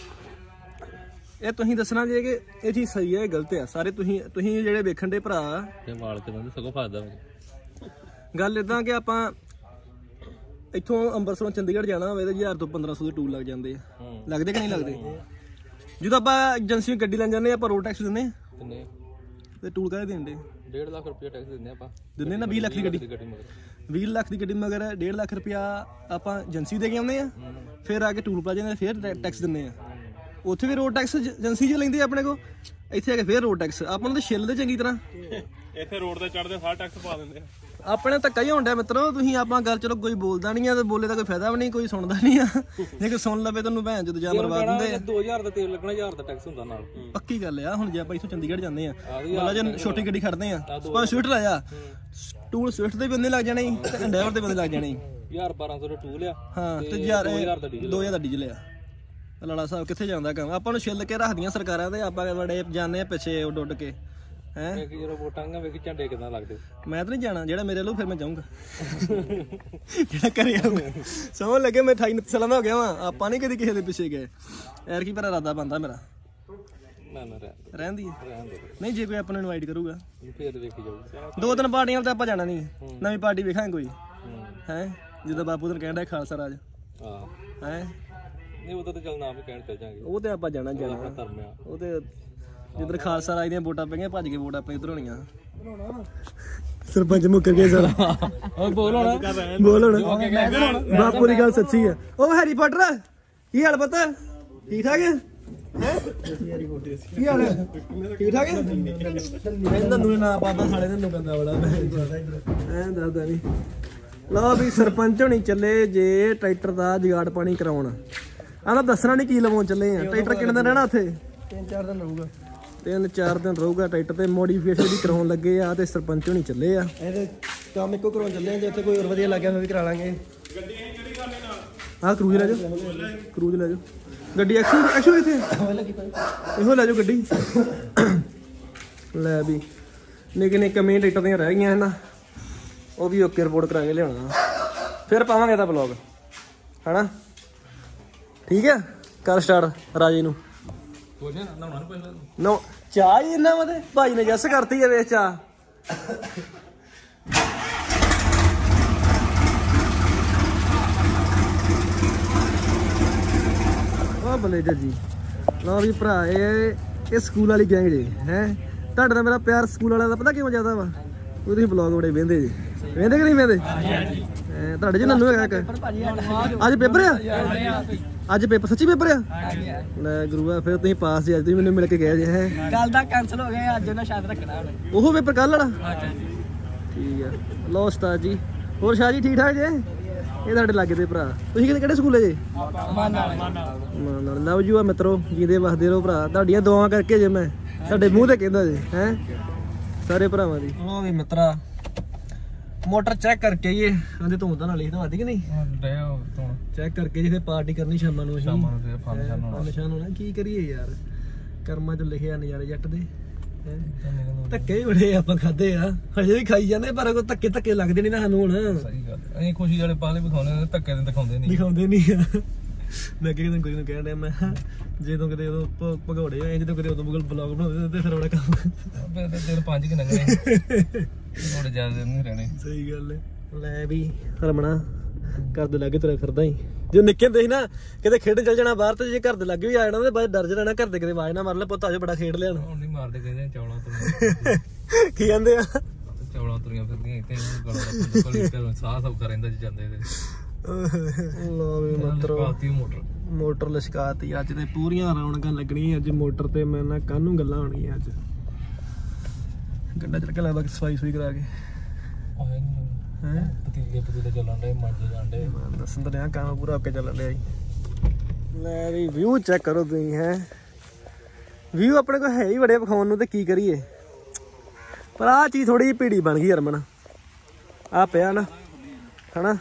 ਇਹ ਤੁਸੀਂ ਦੱਸਣਾ ਜੇ ਕਿ ਇਹ ਚੀਜ਼ ਸਹੀ ਹੈ ਗਲਤ ਹੈ ਸਾਰੇ ਤੁਸੀਂ ਤੁਸੀਂ ਜਿਹੜੇ ਵੇਖਣ ਦੇ ਭਰਾ ਤੇ ਵਾਲ ਤੇ ਬੰਦੇ ਸਗੋਂ ਫਸਦਾ ਗੱਲ ਇਦਾਂ ਕਿ ਆਪਾਂ ਇੱਥੋਂ ਅੰਮ੍ਰਿਤਸਰੋਂ ਚੰਡੀਗੜ੍ਹ ਜਾਣਾ ਹੋਵੇ ਤਾਂ ਹਜ਼ਾਰ ਤੋਂ ਪੰਦਰਾਂ ਸੌ ਦੇ ਟੂਲ ਲੱਗ ਜਾਂਦੇ ਆ ਲੱਗਦੇ ਕਿ ਨਹੀਂ ਲੱਗਦੇ ਜਦੋਂ ਆਪਾਂ ਏਜੰਸੀ ਗੱਡੀ ਲੈਣ ਜਾਂਦੇ ਆਪਾਂ ਰੋਡ ਟੈਕਸ ਦਿੰਦੇ ਕਿੰਨੇ ਤੇ ਟੂਲ ਕਾਹਦੇ ਦਿੰਦੇ ਡੇਢ ਲੱਖ ਰੁਪਏ ਟੈਕਸ ਦਿੰਦੇ ਆਪਾਂ ਦਿੰਦੇ ਨਾ ਵੀਹ ਲੱਖ ਦੀ ਗੱਡੀ ਗੱਡੀ ਮਗਰ ਵੀਹ ਲੱਖ ਦੀ ਗੱਡੀ ਮਗਰ ਡੇਢ ਲੱਖ ਰੁਪਇਆ ਆਪਾਂ ਏਜੰਸੀ ਦੇ ਕੇ ਆਉਂਦੇ ਆ ਫਿਰ ਆ ਕੇ ਟੂਲ ਪਲਾਜ਼ੇ ਦੇ ਫਿਰ ਟੈਕਸ ਦਿੰਦੇ ਆ ਉੱਥੇ ਵੀ ਰੋਡ ਟੈਕਸ ਏਜੰਸੀ 'ਚ ਲੈਂਦੇ ਆਪਣੇ ਕੋਲ ਇੱਥੇ ਆ ਕੇ ਫਿਰ ਰੋਡ ਟੈਕਸ ਆਪਾਂ ਨੂੰ ਤਾਂ ਛਿੱਲਦੇ ਚੰਗੀ ਤਰ੍ਹਾਂ ਇੱਥੇ ਰੋਡ ਤੇ ਚੜਦੇ ਸਾਰਾ ਟੈਕਸ ਪਾ ਦਿੰਦੇ ਆ ਆਪਣੇ ਧੱਕਾ ਹੀ ਹੁੰਦਾ ਮਿੱਤਰੋ ਤੁਸੀਂ ਆਪਾਂ ਗੱਲ ਚਲੋ ਕੋਈ ਬੋਲਦਾ ਨਹੀਂ ਆ ਤੇ ਬੋਲੇ ਦਾ ਕੋਈ ਫਾਇਦਾ ਵੀ ਨਹੀਂ ਕੋਈ ਸੁਣਦਾ ਨਹੀਂ ਆ ਜੇ ਕੋਈ ਸੁਣ ਲਵੇ ਤੈਨੂੰ ਭੈਣ ਜਦੋਂ ਜਾ ਮਰਵਾ ਦਿੰਦੇ ਆ ਦੋ ਹਜ਼ਾਰ ਦਾ ਤੇਲ ਲੱਗਣਾ ਹਜ਼ਾਰ ਦਾ ਟੈਕਸ ਹੁੰਦਾ ਨਾਲ ਪੱਕੀ ਗੱਲ ਆ ਹੁਣ ਜੇ ਆਪਾਂ ਇੱਥੋਂ ਚੰਡੀਗੜ੍ਹ ਜਾਂਦੇ ਆ ਮਤਲਬ ਜੇ ਛੋਟੀ ਗੱਡੀ ਖੜਦੇ ਆ ਆਪਾਂ ਸਵਿਫਟ ਲਾਇਆ ਟੂਲ ਸਵਿਫਟ ਦੇ ਬੰਦੇ ਲੱਗ ਜਾਣੇ ਤੇ ਡਰਾਈਵਰ ਦੇ ਬੰਦੇ ਲੱਗ ਜਾਣੇ ਹਜ਼ਾਰ ਬਾਰਾਂ ਸੌ ਦਾ ਟੂਲ ਆ ਹਾਂ ਤੇ ਯਾਰ ਦੋ ਹਜ਼ਾਰ ਦਾ ਡੀਜ਼ਲ ਆ ਲਾਲਾ ਸਾਹਿਬ ਕਿੱਥੇ ਜਾਂਦਾ ਕੰਮ ਆਪਾਂ ਨੂੰ ਛਿੱਲ ਕੇ ਰੱਖਦੀਆਂ ਸਰਕਾਰਾਂ ਤੇ ਆਪਾਂ ਬੜੇ ਜਾਂਦੇ ਆ ਪਿੱਛੇ ਉੱਡ ਉੱਡ ਕੇ ਹੈ ਵੇਖੀ ਜਦੋਂ ਵੋਟਾਂ ਗਾ ਵੇਖੀ ਝੰਡੇ ਕਿਦਾਂ ਲੱਗਦੇ ਮੈਂ ਤਾਂ ਨਹੀਂ ਜਾਣਾ ਜਿਹੜਾ ਮੇਰੇ ਵੱਲੋਂ ਫਿਰ ਮੈਂ ਜਾਊਂਗਾ ਜਿਹੜਾ ਘਰੇ ਆਊਗਾ ਸਮਝ ਲੱਗੇ ਮੈਂ ਅਠਾਈ ਉਨੱਤੀ ਸਾਲਾਂ ਦਾ ਹੋ ਗਿਆ ਵਾਂ ਆਪਾਂ ਨਹੀਂ ਕਦੀ ਕਿਸੇ ਦੇ ਪਿੱਛੇ ਗਏ ਯਾਰ ਕੀ ਪਰ ਇਰਾਦਾ ਬਣਦਾ ਮੇਰਾ ਨਾ ਨਾ ਰਹਿਣ ਰਹਿੰਦੀ ਹੈ ਰਹਿਣ ਦੇ ਨਹੀਂ ਜੇ ਕੋਈ ਆਪਾਂ ਨੂੰ ਇਨਵਾਈਟ ਕਰੂਗਾ ਫੇਰ ਵੇਖੀ ਜਾਊ ਦੋ ਤਿੰਨ ਪਾਰਟੀਆਂ ਤੇ ਆਪਾਂ ਜਾਣਾ ਨਹੀਂ ਨਵੀਂ ਪਾਰਟੀ ਵੇਖਾਂਗੇ ਕੋਈ ਹੈ ਜਦੋਂ ਬਾਪੂ ਤੈਨੂੰ ਕਹਿੰਦਾ ਖਾਲਸਾ ਰਾਜ ਹਾਂ ਹੈ ਨਹੀਂ ਉਦੋਂ ਤਾਂ ਚੱਲ ਨਾਮ ਵੀ ਕਹਿਣ ਚੱਲ ਜਾਾਂਗੇ ਉਹ ਤੇ ਆਪਾਂ ਜਾਣਾ ਜਾਣਾ ਧਰਮ ਆ ਉਹ ਤੇ ਜਿੱਧਰ ਖਾਲਸਾ ਰਾਜ ਦੀਆਂ ਵੋਟਾਂ ਪਈਆਂ ਭੱਜ ਕੇ ਵੋਟਾਂ ਆਪਾਂ ਇੱਧਰ ਹੋਣੀਆਂ ਸਰਪੰਚ ਮੁੱਕਰ ਗਿਆ ਸਾਰਾ ਓਏ ਬੋਲ ਹੁਣ ਬੋਲ ਹੁਣ ਬਾਪੂ ਦੀ ਗੱਲ ਸੱਚੀ ਆ। ਉਹ ਹੈਰੀ ਪਾਟਰ ਕੀ ਹਾਲ ਪਤਾ ਠੀਕ ਠਾਕ ਹੈ ਕੀ ਹਾਲ ਹੈ ਠੀਕ ਠਾਕ ਹੈ ਇਹਨਾਂ ਨੂੰ ਨਾ ਪਾਦਾ ਸਾਲੇ ਨੂੰ ਕਹਿੰਦਾ ਬੜਾ ਐਂ ਦੱਸਦਾ ਨਹੀਂ। ਲਓ ਵੀ ਸਰਪੰਚ ਹੋਣੀ ਚੱਲੇ ਜੇ ਟਰੈਕਟਰ ਦਾ ਜੁਗਾੜ ਪਾਣੀ ਕਰਾਉਣ ਆਹ ਦੱਸਣਾ ਨਹੀਂ ਕੀ ਲਵਾਉਣ ਚੱਲੇ ਆ। ਟਰੈਕਟਰ ਕਿੰਨੇ ਦਿਨ ਰਹਿਣਾ ਉੱਥੇ ਤਿੰਨ ਚਾਰ ਦਿਨ ਰਹੂਗਾ ਤਿੰਨ ਚਾਰ ਦਿਨ ਰਹੂਗਾ ਟਰੈਕਟਰ ਤੇ ਮੋਡੀਫਿਕੇਸ਼ਨ ਵੀ ਕਰਾਉਣ ਲੱਗੇ ਆ ਤੇ ਸਰਪੰਚ ਹੋਣੀ ਚੱਲੇ ਆ। ਇਹਦੇ ਕੰਮ ਇੱਕੋ ਕਰਾਉਣ ਚੱਲੇ ਆ ਜੇ ਇੱਥੇ ਕੋਈ ਹੋਰ ਵਧੀਆ ਲੱਗਿਆ ਫਿਰ ਵੀ ਕਰਾ ਲਾਂਗੇ। ਆਹ ਕਰੂਜ਼ ਲੈ ਜਾਓ ਕਰੂਜ਼ ਲੈ ਜਾਓ ਗੱਡੀ ਐਕਸ਼ੂ ਐਕਸ਼ੂ ਇੱਥੇ ਇਹੋ ਲੈ ਜਾਓ ਗੱਡੀ। ਲੈ ਵੀ ਨਿੱਕੇ ਨਿੱਕੇ ਮੇਨ ਟਰੈਕਟਰ ਦੀਆਂ ਰਹਿ ਗਈਆਂ ਨਾ ਉਹ ਵੀ ਓਕੇ ਰਿਪੋਰਟ ਕਰਾ ਕੇ ਲਿਆਉਣਾ ਫਿਰ ਪਾਵਾਂਗੇ ਇਹਦਾ ਬਲੌਗ ਹਨਾ। ਠੀਕ ਹੈ ਕਰ ਸਟਾਰਟ ਰਾਜੇ ਨੂੰ ਕੁਝ ਨਾ ਨਹਾਉਣਾ ਨੀ ਪਹਿਲਾਂ ਨੋ ਚਾਹ ਹੀ ਇਹਨਾਂ ਵਾ ਤੇ ਭਾਈ ਨੇ ਜੱਸ ਕਰਤੀ ਹੈ ਵੇਖ ਚਾਹ। ਵਾਹ ਬਲੇਜਰ ਜੀ ਲਓ ਵੀ ਭਰਾ ਇਹ ਇਹ ਸਕੂਲ ਵਾਲੀ ਗੈਂਗ ਜੀ ਹੈ। ਤੁਹਾਡੇ ਨਾਲ ਮੇਰਾ ਪਿਆਰ ਸਕੂਲ ਵਾਲਿਆਂ ਦਾ ਪਤਾ ਕਿਉਂ ਜ਼ਿਆਦਾ ਵਾ ਉਹ ਤੁਸੀਂ ਬਲੌਗ ਬੜੇ ਵੇਂਦੇ ਜੀ ਵੇਂਦੇ ਕਿ ਨਹੀਂ ਵੇਂਦੇ ਤੁਹਾਡੇ ਚ ਨੰਨੂ ਹੈਗਾ ਇੱਕ ਅੱਜ ਪੇਪਰ ਆ ਅੱਜ ਪੇਪਰ ਸੱਚੀ ਪੇਪਰ ਆ ਲੈ ਗੁਰੂਆ ਫਿਰ ਤੁਸੀਂ ਪਾਸ ਜੀ ਅੱਜ ਤੁਸੀਂ ਮੈਨੂੰ ਮਿਲ ਕੇ ਗਏ ਜੇ ਹੈ ਕੱਲ ਦਾ ਕੈਨਸਲ ਹੋ ਗਿਆ ਅੱਜ ਉਹਨਾਂ ਸ਼ਾਇਦ ਰੱਖਣਾ ਉਹ ਪੇਪਰ ਕੱਲ ਵਾਲਾ ਠੀਕ ਆ। ਲਓ ਉਸਤਾਦ ਜੀ ਹੋਰ ਸ਼ਾਹ ਜੀ ਠੀਕ ਠਾਕ ਜੇ ਇਹ ਤੁਹਾਡੇ ਲਾਗੇ ਦੇ ਭਰਾ ਤੁਸੀਂ ਕਿਹੜੇ ਕਿਹੜੇ ਸਕੂਲੇ ਜੇ ਮਾਨ ਨਾਲ ਲਵ ਯੂ ਆ ਮਿੱਤਰੋ ਜੀਂਦੇ ਵਸਦੇ ਰਹੋ ਭਰਾ ਤੁਹਾਡੀਆਂ ਦੁਆਵਾਂ ਕਰਕੇ ਜੇ ਮੈਂ ਤੁਹਾਡੇ ਮੂੰਹ ਤੇ ਕਹਿੰਦਾ ਜੇ ਹੈ ਸਾਰੇ ਭਰਾਵਾਂ ਦੀ। ਉਹ ਵੀ ਮਿੱਤਰਾ ਮੋਟਰ ਚੈੱਕ ਕਰਕੇ ਆਈਏ ਕਹਿੰਦੇ ਧੁੰਦਾਂ ਨਾਲ ਲਿਖਦਾ ਵੱਧ ਕਿ ਨਹੀਂ ਚੈੱਕ ਕਰਕੇ ਜਿੱਥੇ ਪਾਰਟੀ ਕਰਨੀ ਸ਼ਾਮਾਂ ਨੂੰ ਅਸੀਂ ਫੰਕਸ਼ਨ ਹੋਣਾ ਕੀ ਕਰੀਏ ਯਾਰ ਕਰਮਾਂ ਚ ਲਿਖਿਆ ਨਜ਼ਾਰੇ ਜੱਟ ਦੇ ਧੱਕੇ ਹੀ ਬੜੇ ਆਪਾਂ ਖਾਦੇ ਆ ਹਜੇ ਵੀ ਖਾਈ ਜਾਂਦੇ ਪਰ ਕੋਈ ਧੱਕੇ ਧੱਕੇ ਲੱਗਦੇ ਨਹੀਂ ਨਾ ਸਾਨੂੰ ਹੁਣ। ਸਹੀ ਗੱਲ ਅਸੀਂ ਖੁਸ਼ੀ ਵਾਲੇ ਪਾਲੇ ਵਿਖਾਉਣੇ ਧੱਕੇ ਦੇ ਦਿਖਾਉਂਦੇ ਨਹੀਂ ਦਿਖਾਉਂਦੇ ਨਹੀਂ ਆ। ਮੈਂ ਕਿਹਾ ਕੋਈ ਨੂੰ ਕਹਿਣ ਡਿਆ ਮੈਂ ਜਦੋਂ ਕਿਤੇ ਉਦੋਂ ਭਗੌੜੇ ਹੋਏ ਜਦੋਂ ਕਿਤੇ ਉਦੋਂ ਬਲੌਗ ਬਣਾਉਂਦੇ ਤੇ ਫਿਰ ਬੜਾ ਕੰਮ ਫਿਰ ਦਿਨ ਪੰਜ ਕਿ ਲੰਘਣੇ ਥੋੜੇ ਜ਼ਿਆਦਾ ਦਿਨ ਨਹੀਂ ਰਹਿਣੇ। ਸਹੀ ਗੱਲ ਹੈ। ਲੈ ਵੀ ਰਮਣਾ ਘਰ ਦੇ ਲਾਗੇ ਤੁਰਿਆ ਫਿਰਦਾ ਹੀ ਜੋ ਨਿੱਕੇ ਹੁੰਦੇ ਸੀ ਨਾ ਕਿਤੇ ਖੇਡਣ ਚੱਲ ਜਾਣਾ ਬਾਹਰ ਤੇ ਜੇ ਘਰ ਦੇ ਲਾਗੇ ਵੀ ਆ ਜਾਣਾ ਤੇ ਬਾਅਦ ਡਰ ਜਾਣਾ ਘਰ ਦੇ ਕਿਤੇ ਆਵਾਜ਼ ਨਾ ਮਾਰ ਲੈ ਪੁੱਤ ਆਜੋ ਬੜਾ ਖੇਡ ਲਿਆ ਹੁਣ ਨਹੀਂ ਮਾਰਦੇ ਕਹਿੰਦੇ ਚੌਲਾਂ ਤੋਂ ਕੀ ਕਹਿੰਦੇ ਆ ਚੌਲਾਂ ਤੁਰੀਆਂ ਫਿਰਦੀਆਂ ਇੱਥੇ ਗਲਾਂ ਸਾਹ ਸਭ ਕਰ ਰਹਿੰਦਾ ਜਾਂਦੇ ਤੇ ਲੋ ਵੀ ਮਤਰੋ ਮੋਟਰ ਮੋਟਰ ਲਸ਼ਕਾਤੀ ਅੱਜ ਤੇ ਪੂਰੀਆਂ ਰੌਣਕਾਂ ਲੱਗਣੀਆਂ ਅੱਜ ਮੋਟਰ ਤੇ ਮੇਰੇ ਨਾਲ ਕਾਹਨੂੰ ਗੱਲਾਂ ਹੋਣਗੀਆਂ ਅੱਜ ਗੰਡਾ ਚੱਲ ਕੇ ਲੱਗਦਾ ਸਫਾਈ ਸੁਈ ਕਰਾ ਕੇ ਹੈ ਪਤੀਲੇ ਪਤੀਲੇ ਚੱਲਣ ਡੇ ਮਾਂਜੇ ਜਾਂਦੇ ਦੱਸਣ ਤਾਂ ਰਿਹਾ ਕੰਮ ਪੂਰਾ ਓਕੇ ਚੱਲਣ ਡਿਆ ਜੀ। ਲੈ ਵੀ ਵਿਊ ਚੈੱਕ ਕਰੋ ਤੁਸੀਂ ਹੈ ਵਿਊ ਆਪਣੇ ਕੋਲ ਹੈ ਹੀ ਬੜੇ ਵਿਖਾਉਣ ਨੂੰ ਤੇ ਕੀ ਕਰੀਏ ਪਰ ਆਹ ਚੀਜ਼ ਥੋੜੀ ਜਿਹੀ ਭੀੜੀ ਬਣ ਗਈ ਹਰਮਨ ਆ ਪਿਆ ਨਾ ਹਨਾ।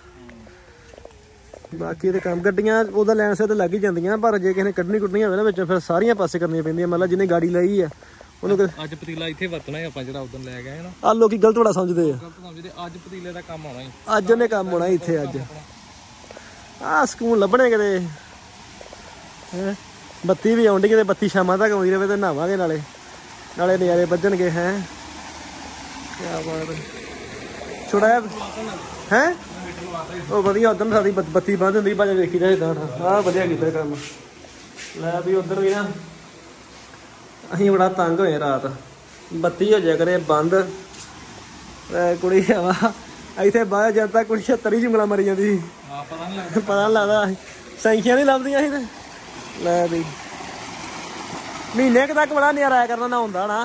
ਬਾਕੀ ਇਹਦੇ ਕੰਮ ਗੱਡੀਆਂ ਉਹਦਾ ਲੈਣ ਸੇ ਤੇ ਲੱਗ ਹੀ ਜਾਂਦੀਆਂ ਪਰ ਜੇ ਕਿਸੇ ਨੇ ਕੱਢਣੀ ਕੁੱਟਣੀ ਹੋਵੇ ਨਾ ਵਿੱਚ ਫਿਰ ਸਾਰੀਆਂ ਪਾਸੇ ਕਰਨੀਆਂ ਪੈਂਦੀਆਂ ਮਤਲਬ ਜਿਹਨੇ ਗਾੜੀ ਲਈ ਆ ਉਹਨੂੰ ਅੱਜ ਪਤੀਲਾ ਇੱਥੇ ਵਰਤਣਾ ਹੈ ਆਪਾਂ ਜਿਹੜਾ ਉਦੋਂ ਲੈ ਗਏ ਨਾ ਆ ਲੋਕੀ ਗਲਤ ਬੜਾ ਸਮਝਦੇ ਆ ਅੱਜ ਪਤੀਲੇ ਦਾ ਕੰਮ ਆਉਣਾ ਹੀ ਅੱਜ ਉਹਨੇ ਕੰਮ ਹੋਣਾ ਇੱਥੇ ਅੱਜ ਆਹ ਸਕੂਨ ਲੱਭਣੇ ਕਿਤੇ ਹੈ ਬੱਤੀ ਵੀ ਆਉਂਦੀ ਕਿਤੇ ਬੱਤੀ ਸ਼ਾਮਾਂ ਤੱਕ ਆਉਂਦੀ ਰਹੇ ਤੇ ਨਹਾਵਾਂਗੇ ਨਾਲੇ ਨਾਲੇ ਨਜ਼ਾਰੇ ਵੱਜਣਗੇ ਹੈ ਕਿਆ ਬਾਤ ਛੋੜਾ ਹੈ ਉਹ ਵਧੀਆ ਉਧਰ ਸਾਡੀ ਬੱਤੀ ਬੰਦ ਹੁੰਦੀ ਭਾਵੇਂ ਵੇਖੀ ਜਾਏ ਤਾਂ ਆਹ ਵਧੀਆ ਕੀਤਾ ਕੰਮ। ਲੈ ਵੀ ਉਧਰ ਵੀ ਨਾ ਅਸੀਂ ਬੜਾ ਤੰਗ ਹੋਏ ਰਾਤ ਬੱਤੀ ਹੋ ਜਾਇਆ ਕਰੇ ਬੰਦ ਕੁੜੀ ਹਵਾ ਇੱਥੇ ਬਾਹਰ ਜਦ ਤੱਕ ਕੁੜੀ ਛੱਤਰ ਹੀ ਜੁੰਗਲਾ ਮਰੀ ਜਾਂਦੀ ਸੀ ਪਤਾ ਨੀ ਲੱਗਦਾ ਸੰਖਿਆ ਨਹੀਂ ਲੱਭਦੀਆਂ ਸੀ ਤੇ ਲੈ ਵੀ ਮਹੀਨੇ ਕੁ ਤੱਕ ਬੜਾ ਨਜ਼ਾਰਾ ਆਇਆ ਕਰਨਾ ਨਾ ਹੁੰਦਾ ਨਾ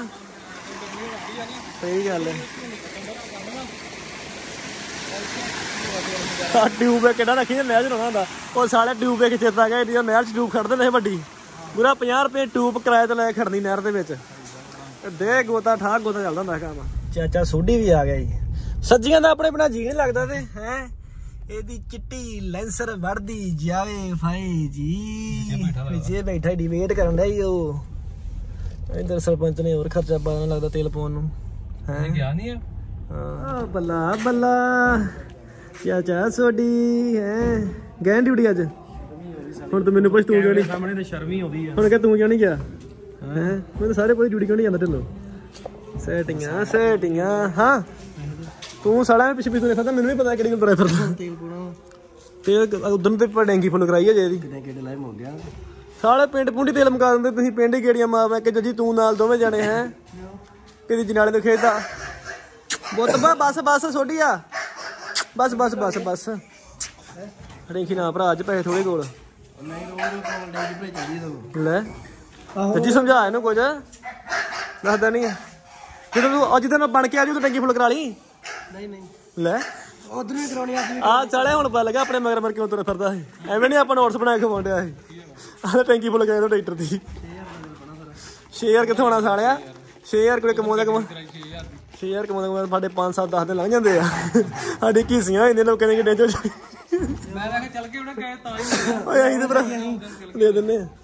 ਸਹੀ ਗੱਲ ਹੈ। ਟਿਊਬ ਕਿਹੜਾ ਰੱਖੀ ਨਹਿਰ ਚ ਰੋਣਾ ਹੁੰਦਾ ਉਹ ਸਾਲੇ ਟਿਊਬ ਵੇਖ ਚੇਤਾ ਗਿਆ ਇਹਦੀ ਨਹਿਰ ਚ ਟਿਊਬ ਖੜਦੇ ਨੇ ਵੱਡੀ ਪੂਰਾ ਪੰਜਾਹ ਰੁਪਏ ਟਿਊਬ ਕਿਰਾਏ ਤੇ ਲੈ ਕੇ ਖੜਨੀ ਨਹਿਰ ਦੇ ਵਿੱਚ ਦੇ ਗੋਤਾ ਠਾਕ ਗੋਤਾ ਚੱਲਦਾ ਹੁੰਦਾ ਕੰਮ। ਚਾਚਾ ਸੋਢੀ ਵੀ ਆ ਗਿਆ ਜੀ ਸੱਜੀਆਂ ਦਾ ਆਪਣੇ ਬਣਾ ਜੀ ਨਹੀਂ ਲੱਗਦਾ ਤੇ ਹੈ ਇਹਦੀ ਚਿੱਟੀ ਲੈਂਸਰ ਵੜਦੀ ਜਾਵੇ ਫਾਈ ਜੀ ਪਿੱਛੇ ਬੈਠਾ ਡਿਬੇਟ ਕਰਨ ਡਿਆ ਜੀ ਉਹ ਇਧਰ ਸਰਪੰਚ ਨੇ ਹੋਰ ਖਰਚਾ ਪਾਉਣਾ ਲੱਗਦਾ ਤੇਲ ਪਾਉਣ ਨੂੰ ਹੈ ਗਿਆ ਨਹੀਂ ਆ ਹਾਂ ਬੱਲਾ ਬੱਲਾ ਚਾਚਾ ਸੋਢੀ ਹੈ ਗਏ ਡਿਊਟੀ ਅੱਜ ਹੁਣ ਤੂੰ ਮੈਨੂੰ ਪੁੱਛ ਤੂੰ ਕਿਉਂ ਨਹੀਂ ਸਾਹਮਣੇ ਤੇ ਸ਼ਰਮ ਹੀ ਆਉਂਦੀ ਆ ਹੁਣ ਕਿ ਤੂੰ ਕਿਉਂ ਨਹੀਂ ਗਿਆ ਹੈ ਮੈਨੂੰ ਸਾਰੇ ਕੋਈ ਡਿਊਟੀ ਕਿਉਂ ਨਹੀਂ ਜਾਂਦਾ ਢਿੱਲੋਂ ਸੈਟਿੰਗਾਂ ਸੈਟਿੰਗਾਂ ਹਾਂ ਤੂੰ ਸਾਲਾ ਪਿੱਛੇ ਪਿੱਛੇ ਦੇਖਦਾ ਮੈਨੂੰ ਵੀ ਪਤਾ ਕਿਹੜੀ ਗੱਲ ਤੁਰਿਆ ਫਿਰਦਾ ਤੇਲ ਪੁਣਾ ਤੇਲ ਉਦੋਂ ਤੇ ਡੈਂਗੀ ਫੁੱਲ ਕਰਾਈ ਹੈ ਜੇ ਇਹਦੀ ਕਿਹੜੇ ਲਾਈਮ ਹੋ ਗਿਆ ਸਾਲੇ ਪਿੰਡ ਪੁੰਡੀ ਤੇਲ ਮੁਕਾ ਦਿੰਦੇ ਤੁਸੀਂ ਪਿੰਡ ਹੀ ਗੇੜੀਆਂ ਮਾਰ ਮੈਂ ਕਿ ਜੀ ਤੂੰ ਨਾਲ ਦੋਵੇਂ ਜਾਣੇ ਹੈ ਕਿਤੇ ਜਨਾਲੇ ਤੋਂ ਖੇਡਦਾ ਬੁੱਤ ਬਸ ਬਸ ਛੋਟੀ ਆ ਬਸ ਬਸ ਬਸ ਬਸ ਰੇਖੀ ਨਾ ਭਰਾ ਅੱਜ ਪੈਸੇ ਥੋੜੇ ਕੋਲ ਨਹੀਂ ਰੋਜ਼ ਕੋਲ ਡੇਗੀ ਭੇਜ ਚਾਹੀਦੀ ਤੈਨੂੰ ਲੈ ਤੇ ਜੀ ਸਮਝਾ ਇਹਨੂੰ ਕੁਝ ਦੱਸਦਾ ਨਹੀਂ ਜਦੋਂ ਤੂੰ ਅੱਜ ਦਿਨ ਬਣ ਕੇ ਆ ਜੂ ਤੂੰ ਟੈਂਕੀ ਫੁੱਲ ਕਰਾ ਲਈ ਨਹੀਂ ਨਹੀਂ ਲੈ ਉਧਰ ਵੀ ਕਰਾਉਣੀ ਆ ਆ ਚਾਲੇ ਹੁਣ ਪਤਾ ਲੱਗਾ ਆਪਣੇ ਮਗਰ ਮਰ ਕਿਉਂ ਤੁਰ ਫਿਰਦਾ ਸੀ ਐਵੇਂ ਨਹੀਂ ਆਪਾਂ ਨੋਟਸ ਬਣਾ ਕੇ ਖਵਾਉਂਦਿਆ ਸੀ ਆਹ ਟੈਂਕੀ ਫੁੱਲ ਕਰਾਇਆ ਟਰੈਕਟਰ ਦੀ ਛੇ ਹਜ਼ਾਰ ਕਿੱਥੋਂ ਆਉਣਾ ਸਾਲਿਆ ਛੇ ਹਜ਼ਾਰ ਕੋਲੇ ਕਮਾਉਂਦਾ ਕਮਾ ਛੇ ਹਜ਼ਾਰ ਕਮਾਉਂਦਾ ਕਮਾ ਸਾਡੇ ਪੰਜ ਸੱਤ ਦਸ ਦਿਨ ਲੰਘ ਜਾਂਦੇ ਆ ਸਾਡੀ ਘੀਸੀਆਂ ਹੋ ਜਾਂਦੀਆਂ ਲੋਕਾਂ ਦੇ ਕਿੱਡੇ ਚੋਂ ਮੈਂ ਤਾਂ ਚੱਲ ਕੇ ਉਹਨੇ ਗਏ ਤਾਂ ਹੀ ਓਏ ਅਸੀਂ ਤੇ ਭਰਾ ਦੇ ਦਿੰਨੇ ਆ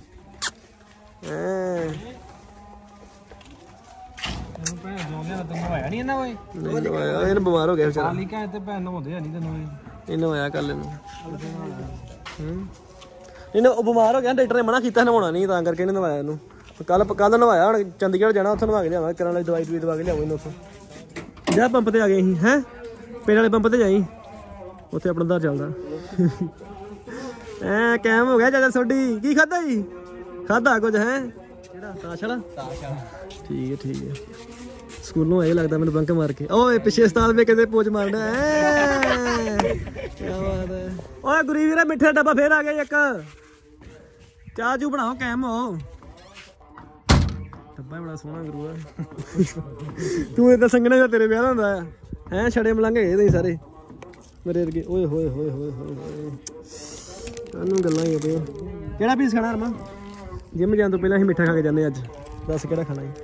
ਭੈਣ ਦੋਨੇ ਨਾ ਤੈਨੂੰ ਹੋਇਆ ਨਹੀਂ ਇਹਨਾਂ ਓਏ ਨਹੀਂ ਇਹਨੂੰ ਬਿਮਾਰ ਹੋ ਗਿਆ ਵਿਚਾਰਾ ਖਾਲੀ ਕਾ ਤੇ ਭੈਣ ਨੂੰ ਹੁੰਦੇ ਨਹੀਂ ਤੈਨੂੰ ਇਹਨੂੰ ਹੋਇਆ ਕੱਲ ਇਹਨੂੰ ਹੂੰ ਇਹਨੂੰ ਉਹ ਬਿਮਾਰ ਹੋ ਗਿਆ ਡਾਕਟਰ ਨੇ ਮਨਾ ਕੀਤਾ ਨਵਾਉਣਾ ਨਹੀਂ ਤਾਂ ਕਰਕੇ ਇਹਨੇ ਨਵਾਇਆ ਇਹਨੂੰ ਕੱਲ ਕੱਲ ਨਵਾਇਆ ਹੁਣ ਚੰਡੀਗੜ੍ਹ ਜਾਣਾ ਉੱਥੇ ਨਵਾ ਕੇ ਲਿਆਵਾਂ ਕਰਨ ਵਾਲੀ ਦਵਾਈ ਦੂਈ ਦਵਾ ਕੇ ਲਿਆਵਾਂ ਇਹਨੂੰ ਉੱਥੋਂ ਜਾ ਪੰਪ ਤੇ ਆ ਗਏ ਅਸੀਂ ਹੈਂ ਪਿੰਡ ਵਾਲੇ ਪੰਪ ਤੇ ਜਾਈ ਉੱਥੇ ਆਪਣਾ ਉਧਾਰ ਚੱਲਦਾ ਐ ਕੈਮ ਹੋ ਗਿਆ ਚਾਚਾ ਸੋਡੀ ਕੀ ਖਾਦਾ ਜੀ ਖਾਦਾ ਕੁਝ ਹੈ ਕਿਹੜਾ ਤਾਸ਼ ਵਾਲਾ ਤਾਸ਼ ਵਾਲਾ ਠੀਕ ਹੈ ਠੀਕ ਹੈ ਸਕੂਲੋਂ ਆਏ ਲੱਗਦਾ ਮੈਨੂੰ ਬੰਕ ਮਾਰ ਕੇ ਓਏ ਪਿਛੇ ਉਸਤਾਦ ਮੇ ਕਿਤੇ ਪੋਚ ਮਾਰਨਾ ਐ ਕੀ ਬਾਤ ਹੈ ਓਏ ਗੁਰੀ ਵੀਰਾ ਮਿੱਠਾ ਡੱਬਾ ਫੇਰ ਆ ਗਿਆ ਇੱਕ ਚਾਹ ਚੂ ਬਣਾਓ ਕੈਮ ਹੋ ਡੱਬਾ ਬੜਾ ਸੋਹਣਾ ਗੁਰੂ ਆ ਤੂੰ ਇਹ ਸੰਗਣੇ ਦਾ ਤੇਰੇ ਵਿਆਹ ਹੁੰਦਾ ਹੈ ਛੜੇ ਮਲੰਗ ਇਹਦੇ ਸਾਰੇ ਮੇਰੇ ਵਰਗੇ ਓਏ ਹੋਏ ਹੋਏ ਹੋਏ ਹੋਏ ਸਾਨੂੰ ਗੱਲਾਂ ਹੀ ਹੁੰਦੀਆਂ ਕਿਹੜਾ ਪੀਸ ਖਾਣਾ ਅਰਮਾ ਜਿਮ ਜਾਣ ਤੋਂ ਪਹਿਲਾਂ ਅਸੀਂ ਮਿੱਠਾ ਖਾ ਕੇ ਜਾਂਦੇ ਅੱਜ ਦੱਸ ਕਿਹੜਾ ਖਾਣਾ ਹੈ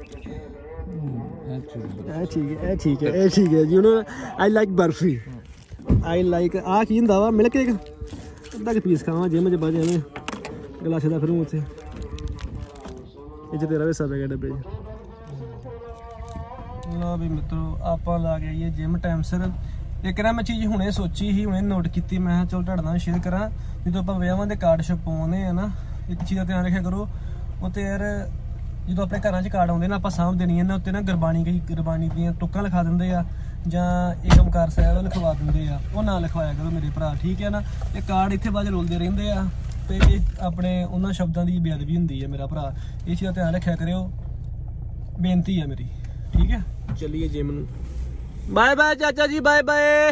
ਇਹ ਠੀਕ ਹੈ ਇਹ ਠੀਕ ਹੈ ਇਹ ਠੀਕ ਹੈ you know I like barfi I like ah ਕੀ ਹੁੰਦਾ ਵਾ ਮਿਲਕ ਕੇਕ ਅੱਧਾ ਕੁ ਪੀਸ ਖਾਵਾਂ ਜਿਮ 'ਚ ਬਾਅਦ ਐਵੇਂ ਗਲਾਸ ਦਾ ਫਿਰੂ ਉੱਥੇ ਇਹ 'ਚ ਤੇਰਾ ਵੀ ਸਭ ਹੈਗਾ ਡੱਬੇ 'ਚ ਲੋ ਵੀ ਮਿੱਤਰੋ ਆਪਾਂ ਲਾ ਕੇ ਆਈਏ ਜਿਮ ਟਾਈਮ ਸਿਰ ਇੱਕ ਨਾ ਮੈਂ ਚੀਜ਼ ਹੁਣੇ ਸੋਚੀ ਸੀ ਹੁਣੇ ਨੋਟ ਕੀਤੀ ਮੈਂ ਚਲ ਤੁਹਾਡੇ ਨਾਲ ਸ਼ੇਅਰ ਕਰਾਂ ਜਦੋਂ ਆਪਾਂ ਵਿਆਹਾਂ ਦੇ ਕਾਰਡ ਛਪਾਉਂਦੇ ਆ ਨਾ ਇੱਕ ਚੀਜ਼ ਦਾ ਧਿਆਨ ਰੱਖਿਆ ਕਰੋ ਉੱਤੇ ਯਾਰ ਜਦੋਂ ਆਪਣੇ ਘਰਾਂ 'ਚ ਕਾਰਡ ਆਉਂਦੇ ਨਾ ਆਪਾਂ ਸਾਂਭ ਦੇਣੀ ਇਹਨਾਂ ਉੱਤੇ ਨਾ ਗੁਰਬਾਣੀ ਕਈ ਗੁਰਬਾਣੀ ਦੀਆਂ ਤੁਕਾਂ ਲਿਖਾ ਦਿੰਦੇ ਆ ਜਾਂ ਏਕਮਕਾਰ ਸਾਹਿਬ ਲਿਖਵਾ ਦਿੰਦੇ ਆ ਉਹ ਨਾ ਲਿਖਵਾਇਆ ਕਰੋ ਮੇਰੇ ਭਰਾ ਠੀਕ ਹੈ ਨਾ ਇਹ ਕਾਰਡ ਇੱਥੇ ਬਾਅਦ ਰੋਲਦੇ ਰਹਿੰਦੇ ਆ ਤੇ ਇਹ ਆਪਣੇ ਉਹਨਾਂ ਸ਼ਬਦਾਂ ਦੀ ਬੇਅਦਬੀ ਹੁੰਦੀ ਹੈ ਮੇਰਾ ਭਰਾ ਇਹ ਚੀਜ਼ ਦਾ ਧਿਆਨ ਰੱਖਿਆ ਕਰਿਓ ਬੇਨਤੀ ਹੈ ਮੇਰੀ ਠੀਕ ਹੈ ਚੱਲੀਏ ਜਿਮ ਨੂੰ ਬਾਏ ਬਾਏ ਚਾਚਾ ਜੀ ਬਾਏ ਬਾਏ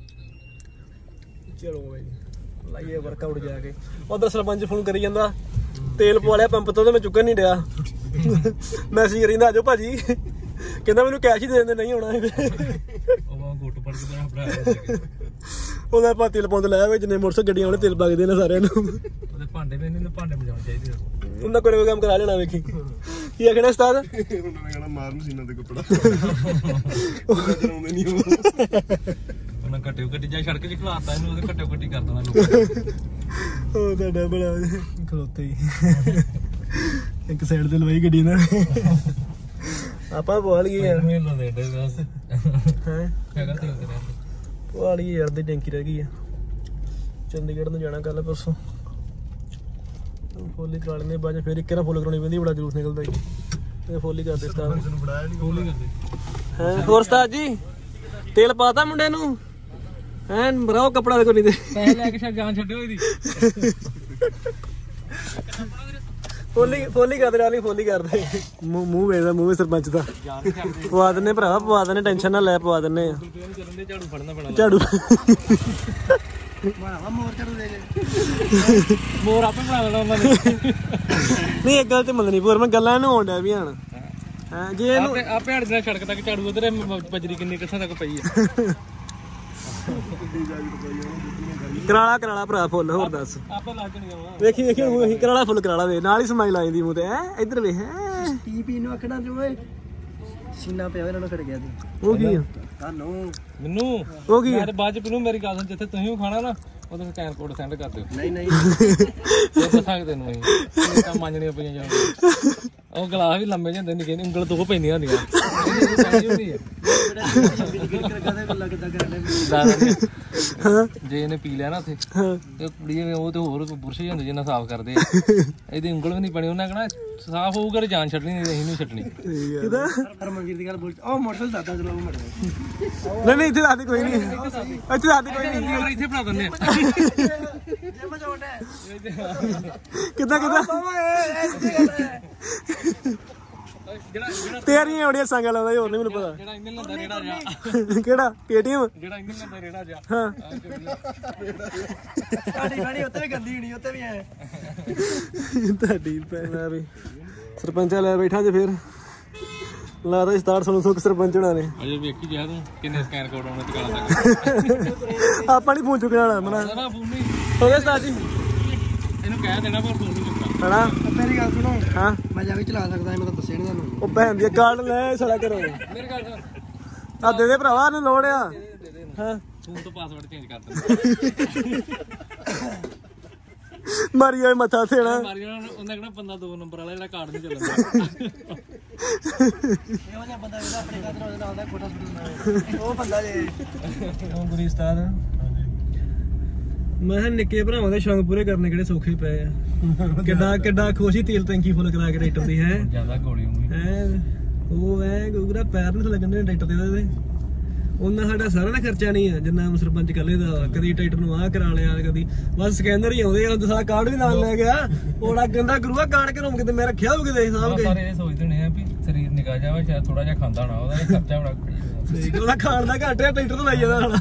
ਚਲੋ ਬਾਈ ਲਾਈਏ ਵਰਕਆਊਟ ਜਾ ਕੇ ਉਧਰ ਸਰਪੰਚ ਫੋਨ ਕਰੀ ਜਾਂਦਾ ਤੇਲ ਪਵਾ ਲਿਆ ਪੰਪ ਤੋਂ ਤੇ ਮੈਂ ਚੁੱਕਣ ਨਹੀਂ ਡਿਆ ਮੈਸੇਜ ਕਰੀਂਦਾ ਆਜੋ ਭਾਜੀ ਕਹਿੰਦਾ ਮੈਨੂੰ ਕੈਸ਼ ਹੀ ਦੇ ਦਿੰਦੇ ਨਹੀਂ ਆਉਣਾ ਉਹ ਗੁੱਟ ਪੜ ਕੇ ਬਣਾ ਭਰਾ ਉਹਦਾ ਆਪਾਂ ਤੇਲ ਪਾਉਂਦੇ ਲਾਇਆ ਵੇ ਜਿੰਨੇ ਮੋਟਰਸਾਈਕਲ ਗੱਡੀਆਂ ਵਾਲੇ ਤੇਲ ਪਾ ਕੇ ਨੇ ਸਾਰਿਆਂ ਨੂੰ ਉਹਦੇ ਭਾਂਡੇ ਵੀ ਇਹਨੂੰ ਭਾਂਡੇ ਵਜਾਉਣੇ ਚਾਹੀਦੇ ਉਹਨਾਂ ਕੋਈ ਕੋਈ ਕੰਮ ਕਰਾ ਲੈਣਾ ਵੇਖੀ ਕੀ ਆਖਣਾ ਉਸਤਾਦ ਉਹਨਾਂ ਨੇ ਕਹਿਣਾ ਮਾਰ ਮਸ਼ੀਨਾਂ ਤੇ ਕੱਪੜਾ ਉਹਨਾਂ ਚਲਾਉਂਦੇ ਨਹੀਂ ਉਹ ਉਹਨਾਂ ਘੱਟੇ ਘੱਟੀ ਜਾ ਸੜਕ 'ਚ ਖਲਾਤਾ ਇਹਨੂੰ ਉਹਦੇ ਘੱਟੇ ਘੱਟੀ ਕਰ ਦੇਣਾ ਲੋਕਾਂ ਉਹ ਤੁਹਾਡਾ ਬੜਾ ਖਲੋਤੇ ਹੀ ਇੱਕ ਸਾਈਡ ਤੇ ਲਵਾਈ ਗੱਡੀ ਨਾਲ ਆਪਾਂ ਬੋਲ ਗਏ ਯਾਰ ਨੂੰ ਲਾਉਂਦੇ ਡੇ ਬਸ ਹੈ ਹੈਗਾ ਤੇ ਕਰਿਆ ਬੋਲ ਗਈ ਯਾਰ ਦੀ ਟੈਂਕੀ ਰਹਿ ਗਈ ਆ ਚੰਡੀਗੜ੍ਹ ਨੂੰ ਜਾਣਾ ਕੱਲ ਪਰਸੋਂ ਫੁੱਲ ਹੀ ਕਰਾ ਲੈਂਦੇ ਬਾਅਦ ਫਿਰ ਇੱਕ ਨਾ ਫੁੱਲ ਕਰਾਉਣੀ ਪੈਂਦੀ ਬੜਾ ਜਲੂਸ ਨਿਕਲਦਾ ਜੀ ਤੇ ਫੁੱਲ ਹੀ ਕਰਦੇ ਉਸਤਾਦ ਤੈਨੂੰ ਫੜਾਇਆ ਨਹੀਂ ਫੁੱਲ ਹੀ ਕਰਦੇ ਹੈ ਹੋਰ ਉਸਤਾਦ ਜੀ ਤੇਲ ਪਾਤਾ ਮੁੰਡੇ ਨੂੰ ਐਨ ਬਰਾਓ ਕੱਪੜਾ ਦੇ ਕੋਈ ਨਹੀਂ ਦੇ ਪੈਸੇ ਲੈ ਕੇ ਸ਼ਾਇਦ ਜਾਨ ਛੱਡਿਓ ਇਹਦੀ ਫੋਲੀ ਫੋਲੀ ਕਰਦੇ ਨਾਲ ਹੀ ਫੋਲੀ ਕਰਦੇ ਮੂੰਹ ਮੂੰਹ ਵੇਖਦਾ ਮੂੰਹ ਸਰਪੰਚ ਦਾ ਪਵਾ ਦਿੰਨੇ ਭਰਾ ਪਵਾ ਦਿੰਨੇ ਟੈਨਸ਼ਨ ਨਾ ਲੈ ਪਵਾ ਦਿੰਨੇ ਆ ਚੱਲਣ ਦੇ ਝਾੜੂ ਫੜਨਾ ਪੈਣਾ ਝਾੜੂ ਬਣਾਵਾ ਮੋਰ ਝਾੜੂ ਦੇ ਕੇ ਮੋਰ ਆਪੇ ਬਣਾ ਲੈਣਾ ਉਹਨਾਂ ਨੇ ਨਹੀਂ ਇੱਕ ਗੱਲ ਤੇ ਮੰਨਣੀ ਪੂਰ ਮੈਂ ਗੱਲਾਂ ਨੂੰ ਹੋਣ ਡਿਆ ਵੀ ਹਣ ਹਾਂ ਜੇ ਇਹਨੂੰ ਆਪੇ ਆਪੇ ਹੜ ਦੇ ਸੜਕ ਤੱਕ ਝਾੜੂ ਉਧਰ ਬਜਰੀ ਕਿੰਨੀ ਕਿੱਥਾਂ ਤੱਕ ਪਈ ਆ ਕਰਾਲਾ ਕਰਾਲਾ ਭਰਾ ਫੁੱਲ ਹੋਰ ਦੱਸ ਆਪੇ ਲੱਗ ਜਣੀਆਂ ਵਾ ਵੇਖੀ ਵੇਖੀ ਉਹੀ ਕਰਾਲਾ ਫੁੱਲ ਕਰਾਲਾ ਵੇ ਨਾਲ ਹੀ ਸਮਾਈਲ ਆ ਜਾਂਦੀ ਮੂੰਹ ਤੇ ਹੈ ਇੱਧਰ ਵੇ ਹੈ ਪੀ ਪੀ ਨੂੰ ਆਖਣਾ ਜੋ ਓਏ ਸੀਨਾ ਪਿਆ ਇਹਨਾਂ ਨੂੰ ਖੜ ਗਿਆ ਤੂੰ ਉਹ ਕੀ ਆ ਤੁਹਾਨੂੰ ਮੈਨੂੰ ਉਹ ਕੀ ਮੈਂ ਤੇ ਬਾਅਦ ਚ ਪੀਨੂੰ ਮੇਰੀ ਗੱਲ ਸੁਣ ਜਿੱਥੇ ਤੁਸੀਂ ਖਾਣਾ ਨਾ ਉਹਦੇ ਸਕੈਨ ਕੋਡ ਸੈਂਡ ਕਰ ਦਿਓ ਨਹੀਂ ਨਹੀਂ ਉਹ ਦੱਸਾਂਗੇ ਤੈਨੂੰ ਅਸੀਂ ਤਾਂ ਮੰਨਣੀਆਂ ਪਈਆਂ ਜਾਂਦੀਆਂ ਉਹ ਗਲਾਸ ਵੀ ਲੰਮੇ ਜਾਂਦੇ ਨਿੱਕੇ ਨਹੀਂ ਉਂਗਲ ਦੋ ਪੈਂਦੀਆਂ ਹੁੰਦੀਆਂ ਇਹ ਪੈਣੀ ਹੁੰਦੀ ਹੈ ਜੇ ਇਹਨੇ ਪੀ ਲਿਆ ਨਾ ਉੱਥੇ ਤੇ ਕੁੜੀ ਉਹ ਤੇ ਹੋਰ ਬੁਰਸ਼ ਹੀ ਹੁੰਦੇ ਜਿੰਨਾ ਸਾਫ਼ ਕਰਦੇ ਇਹਦੀ ਉਂਗਲ ਵੀ ਨਹੀਂ ਬਣੀ ਉਹਨਾਂ ਕਹਣਾ ਸਾਫ਼ ਹੋਊਗਾ ਤੇ ਜਾਨ ਛੱਡਣੀ ਨਹੀਂ ਅਸੀਂ ਨਹੀਂ ਛੱਡਣੀ ਕਿਦਾਂ ਹਰਮਨਜੀਤ ਦੀ ਗੱਲ ਬੋਲ ਉਹ ਮੋਟਰਸਾਈਕਲ ਦਾਦਾ ਚਲਾਉ ਮੜ ਨਹੀਂ ਨਹੀਂ ਇੱਥੇ ਦੱਸਦੀ ਕੋਈ ਨਹੀਂ ਇੱਥੇ ਦੱਸਦੀ ਕੋਈ ਨਹੀਂ ਇੱਥੇ ਬਣਾ ਦਿੰਦੇ ਆ ਜਿਮ ਜੋੜ ਕਿੱਦਾਂ ਕਿੱਦਾਂ ਤੇਰੀਆਂ ਬੜੀਆਂ ਸੰਗਾਂ ਲਾਉਂਦਾ ਹੋਰ ਨਹੀਂ ਮੈਨੂੰ ਪਤਾ ਜਿਹੜਾ ਇੰਨੇ ਲੈਂਦਾ ਰੇੜਾ ਜਾ ਕਿਹੜਾ ਪੇਟੀਐਮ ਜਿਹੜਾ ਇੰਨੇ ਲੈਂਦਾ ਰੇੜਾ ਜਾ ਹਾਂ ਸਾਡੀ ਗਾੜੀ ਉੱਤੇ ਵੀ ਗੰਦੀ ਹੋਣੀ ਉੱਤੇ ਵੀ ਐ ਤੁਹਾਡੀ ਪੈਣਾ ਵੀ ਸਰਪੰਚਾ ਲੈ ਬੈਠਾ ਜੇ ਫੇਰ ਲਾਦਾ ਸਟਾਰਟ ਸਾਨੂੰ ਸੁੱਖ ਸਰਪੰਚ ਹੋਣਾ ਨੇ ਅਜੇ ਵੇਖੀ ਜਾ ਤੂੰ ਕਿੰਨੇ ਸਕੈਨ ਕੋਡ ਆਉਣੇ ਟਿਕਾਣਾ ਤੱਕ ਆਪਾਂ ਨਹੀਂ ਫੋਨ ਚੁੱਕਣਾ ਵਾਲਾ ਮਨਾ ਨਾ ਫੋਨ ਨਹੀਂ ਹੋ ਗਿਆ ਸਟਾਰਟ ਜੀ ਇਹਨੂੰ ਕਹਿ ਦੇਣਾ ਪਰ ਫੋਨ ਨਹੀਂ ਚੁੱਕਦਾ ਹਣਾ ਮੇਰੀ ਗੱਲ ਸੁਣੋ ਹਾਂ ਮੈਂ ਜਾ ਵੀ ਚਲਾ ਸਕਦਾ ਮੈਂ ਤਾਂ ਦੱਸਿਆ ਨਹੀਂ ਤੁਹਾਨੂੰ ਉਹ ਭੈਣ ਦੀ ਕਾਰਡ ਲੈ ਸਾਲਾ ਕਰੋ ਮੇਰੇ ਗੱਲ ਸੁਣ ਆ ਦੇ ਦੇ ਭਰਾਵਾ ਨੂੰ ਲੋੜ ਆ ਹਾਂ ਫੋਨ ਤੋਂ ਪਾਸਵਰਡ ਚੇਂਜ ਕਰ ਦਿੰਦਾ ਮਾਰੀ ਹੋਏ ਮੱਥਾ ਥੇਣਾ ਮਾਰੀ ਉਹਨੇ ਕਿਹੜਾ ਬੰਦਾ ਦੋ ਨੰਬਰ ਵਾਲਾ ਜਿਹੜਾ ਕਾਰਡ ਨਹੀਂ ਚੱਲਦਾ ਇਹੋ ਜਿਹਾ ਬੰਦਾ ਜਿਹੜਾ ਆਪਣੇ ਘਰ ਨਾਲ ਆਉਂਦਾ ਕੋਟਾ ਸੁਣਦਾ ਉਹ ਬੰਦਾ ਜੇ ਉਹ ਗੁਰੀ ਉਸਤਾਦ ਮੈਂ ਕਿਹਾ ਨਿੱਕੇ ਭਰਾਵਾਂ ਦੇ ਸ਼ੌਂਕ ਪੂਰੇ ਕਰਨੇ ਕਿਹੜੇ ਸੌਖੇ ਪਏ ਆ ਕਿੱਡਾ ਕਿੱਡਾ ਖੁਸ਼ੀ ਤੇਲ ਟੈਂਕੀ ਫੁੱਲ ਕਰਾ ਕੇ ਟਰੈਕਟਰ ਦੀ ਹੈ ਜਿਆਦਾ ਗੋਲੀ ਹੁੰਦੀ ਹੈ ਉਹ ਐ ਗੁਗਰਾ ਪੈਰ ਨਹੀਂ ਲੱਗਣੇ ਟਰੈਕਟਰ ਦੇ ਉਹਦੇ ਉਹਨਾਂ ਸਾਡਾ ਸਾਰਾ ਦਾ ਖਰਚਾ ਨਹੀਂ ਆ ਜਿੰਨਾ ਸਰਪੰਚ ਕੱਲੇ ਦਾ ਕਦੀ ਟਰੈਕਟਰ ਨੂੰ ਆਹ ਕਰਾ ਲਿਆ ਕਦੀ ਬਸ ਸਕੈਨਰ ਹੀ ਆਉਂਦੇ ਆ ਦਸਾ ਕਾਰਡ ਵੀ ਨਾਲ ਲੈ ਗਿਆ ਉਹਦਾ ਗੰਦਾ ਗਰੂਆ ਕਾਣ ਕੇ ਰੋਮ ਕਿਤੇ ਮੈਂ ਰੱਖਿਆ ਹੋਊ ਕਿਤੇ ਸਾਹਮ ਕੇ ਸਾਰੇ ਇਹ ਸੋਚਦੇ ਨੇ ਆ ਵੀ ਸਰੀਰ ਨਿਕਾ ਜਾਵੇ ਸ਼ਾਇਦ ਥੋੜਾ ਜਿਹਾ ਖਾਂਦਾ ਨਾ ਉਹਦਾ ਖਰਚਾ ਬੜਾ ਉਹਦਾ ਖਾਣ ਦਾ ਘੱਟ ਆ ਟਰੈਕਟਰ ਤੋਂ ਲਾਈ ਜਾਂਦਾ ਹੁਣ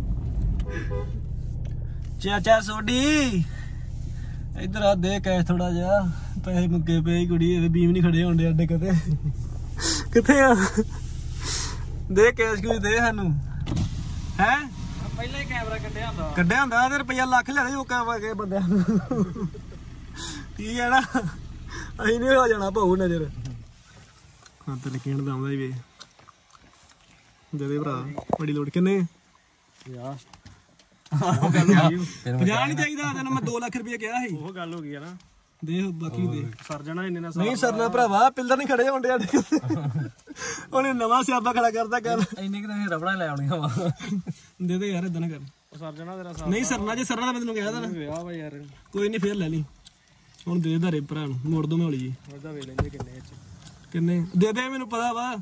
ਚਾਚਾ ਸੋਡੀ ਇੱਧਰ ਆ ਦੇ ਕੈਸ਼ ਥੋੜਾ ਜਿਹਾ ਪੈਸੇ ਮੁੱਕੇ ਪਏ ਕੁੜੀ ਇਹਦੇ ਬੀਮ ਨਹੀਂ ਖੜੇ ਹੁੰਦੇ ਅੱਡੇ ਕਦੇ ਕਿੱਥੇ ਆ ਦੇ ਕੈਸ਼ ਕੁਝ ਦੇ ਸਾਨੂੰ ਹੈ ਪਹਿਲਾਂ ਹੀ ਕੈਮਰਾ ਕੱਢਿਆ ਹੁੰਦਾ ਕੱਢਿਆ ਹੁੰਦਾ ਤੇ ਰੁਪਈਆ ਲੱਖ ਲਿਆਦੇ ਉਹ ਕਾ ਕੇ ਬੰਦਿਆਂ ਨੂੰ ਠੀਕ ਹੈ ਨਾ ਅਸੀਂ ਨਹੀਂ ਹੋ ਜਾਣਾ ਭਾਊ ਨਜ਼ਰ ਹਾਂ ਤੇ ਲਕੀਣ ਦਾ ਆਉਂਦਾ ਹੀ ਵੇ ਦੇ ਦੇ ਭਰਾ ਬੜੀ ਲੋੜ ਕਿੰਨੇ ਯਾ ਪੰਜਾਹ ਨਹੀਂ ਚਾਹੀਦਾ ਤੈਨੂੰ ਮੈਂ ਦੋ ਲੱਖ ਰੁਪਏ ਕਿਹਾ ਸੀ ਉਹ ਗੱਲ ਹੋ ਗਈ ਆ ਨਾ ਦੇ ਬਾਕੀ ਦੇ ਸਰ ਜਾਣਾ ਇੰਨੇ ਨਾਲ ਨਹੀਂ ਸਰਨਾ ਭਰਾਵਾ ਪਿੱਲਰ ਨਹੀਂ ਖੜੇ ਹੁੰਦੇ ਸਾਡੇ ਉਹਨੇ ਨਵਾਂ ਸਿਆਪਾ ਖੜਾ ਕਰਦਾ ਕਰ ਇੰਨੇ ਕਿ ਤਾਂ ਰਬੜਾ ਲੈ ਆਉਣੀਆਂ ਵਾ ਦੇ ਦੇ ਯਾਰ ਇਦਾਂ ਨਾ ਕਰ ਸਰ ਜਾਣਾ ਤੇਰਾ ਨਹੀਂ ਸਰਨਾ ਜੇ ਸਰਨਾ ਤਾਂ ਮੈਂ ਤੈਨੂੰ ਕਿਹਾ ਤਾਂ ਵਿਆਹ ਵਾ ਯਾਰ ਕੋਈ ਨਹੀਂ ਫੇਰ ਲੈ ਲਈ ਹੁਣ ਦੇ ਧਾਰੇ ਭਰਾ ਨੂੰ ਮੋੜ ਦੋ ਮੌਲੀ ਜੀ ਉਹਦਾ ਵੇ ਲੈਂਦੇ ਕਿੰਨੇ ਚ ਕਿੰਨੇ ਦੇ ਦੇ ਮੈਨੂੰ ਪਤਾ ਵਾ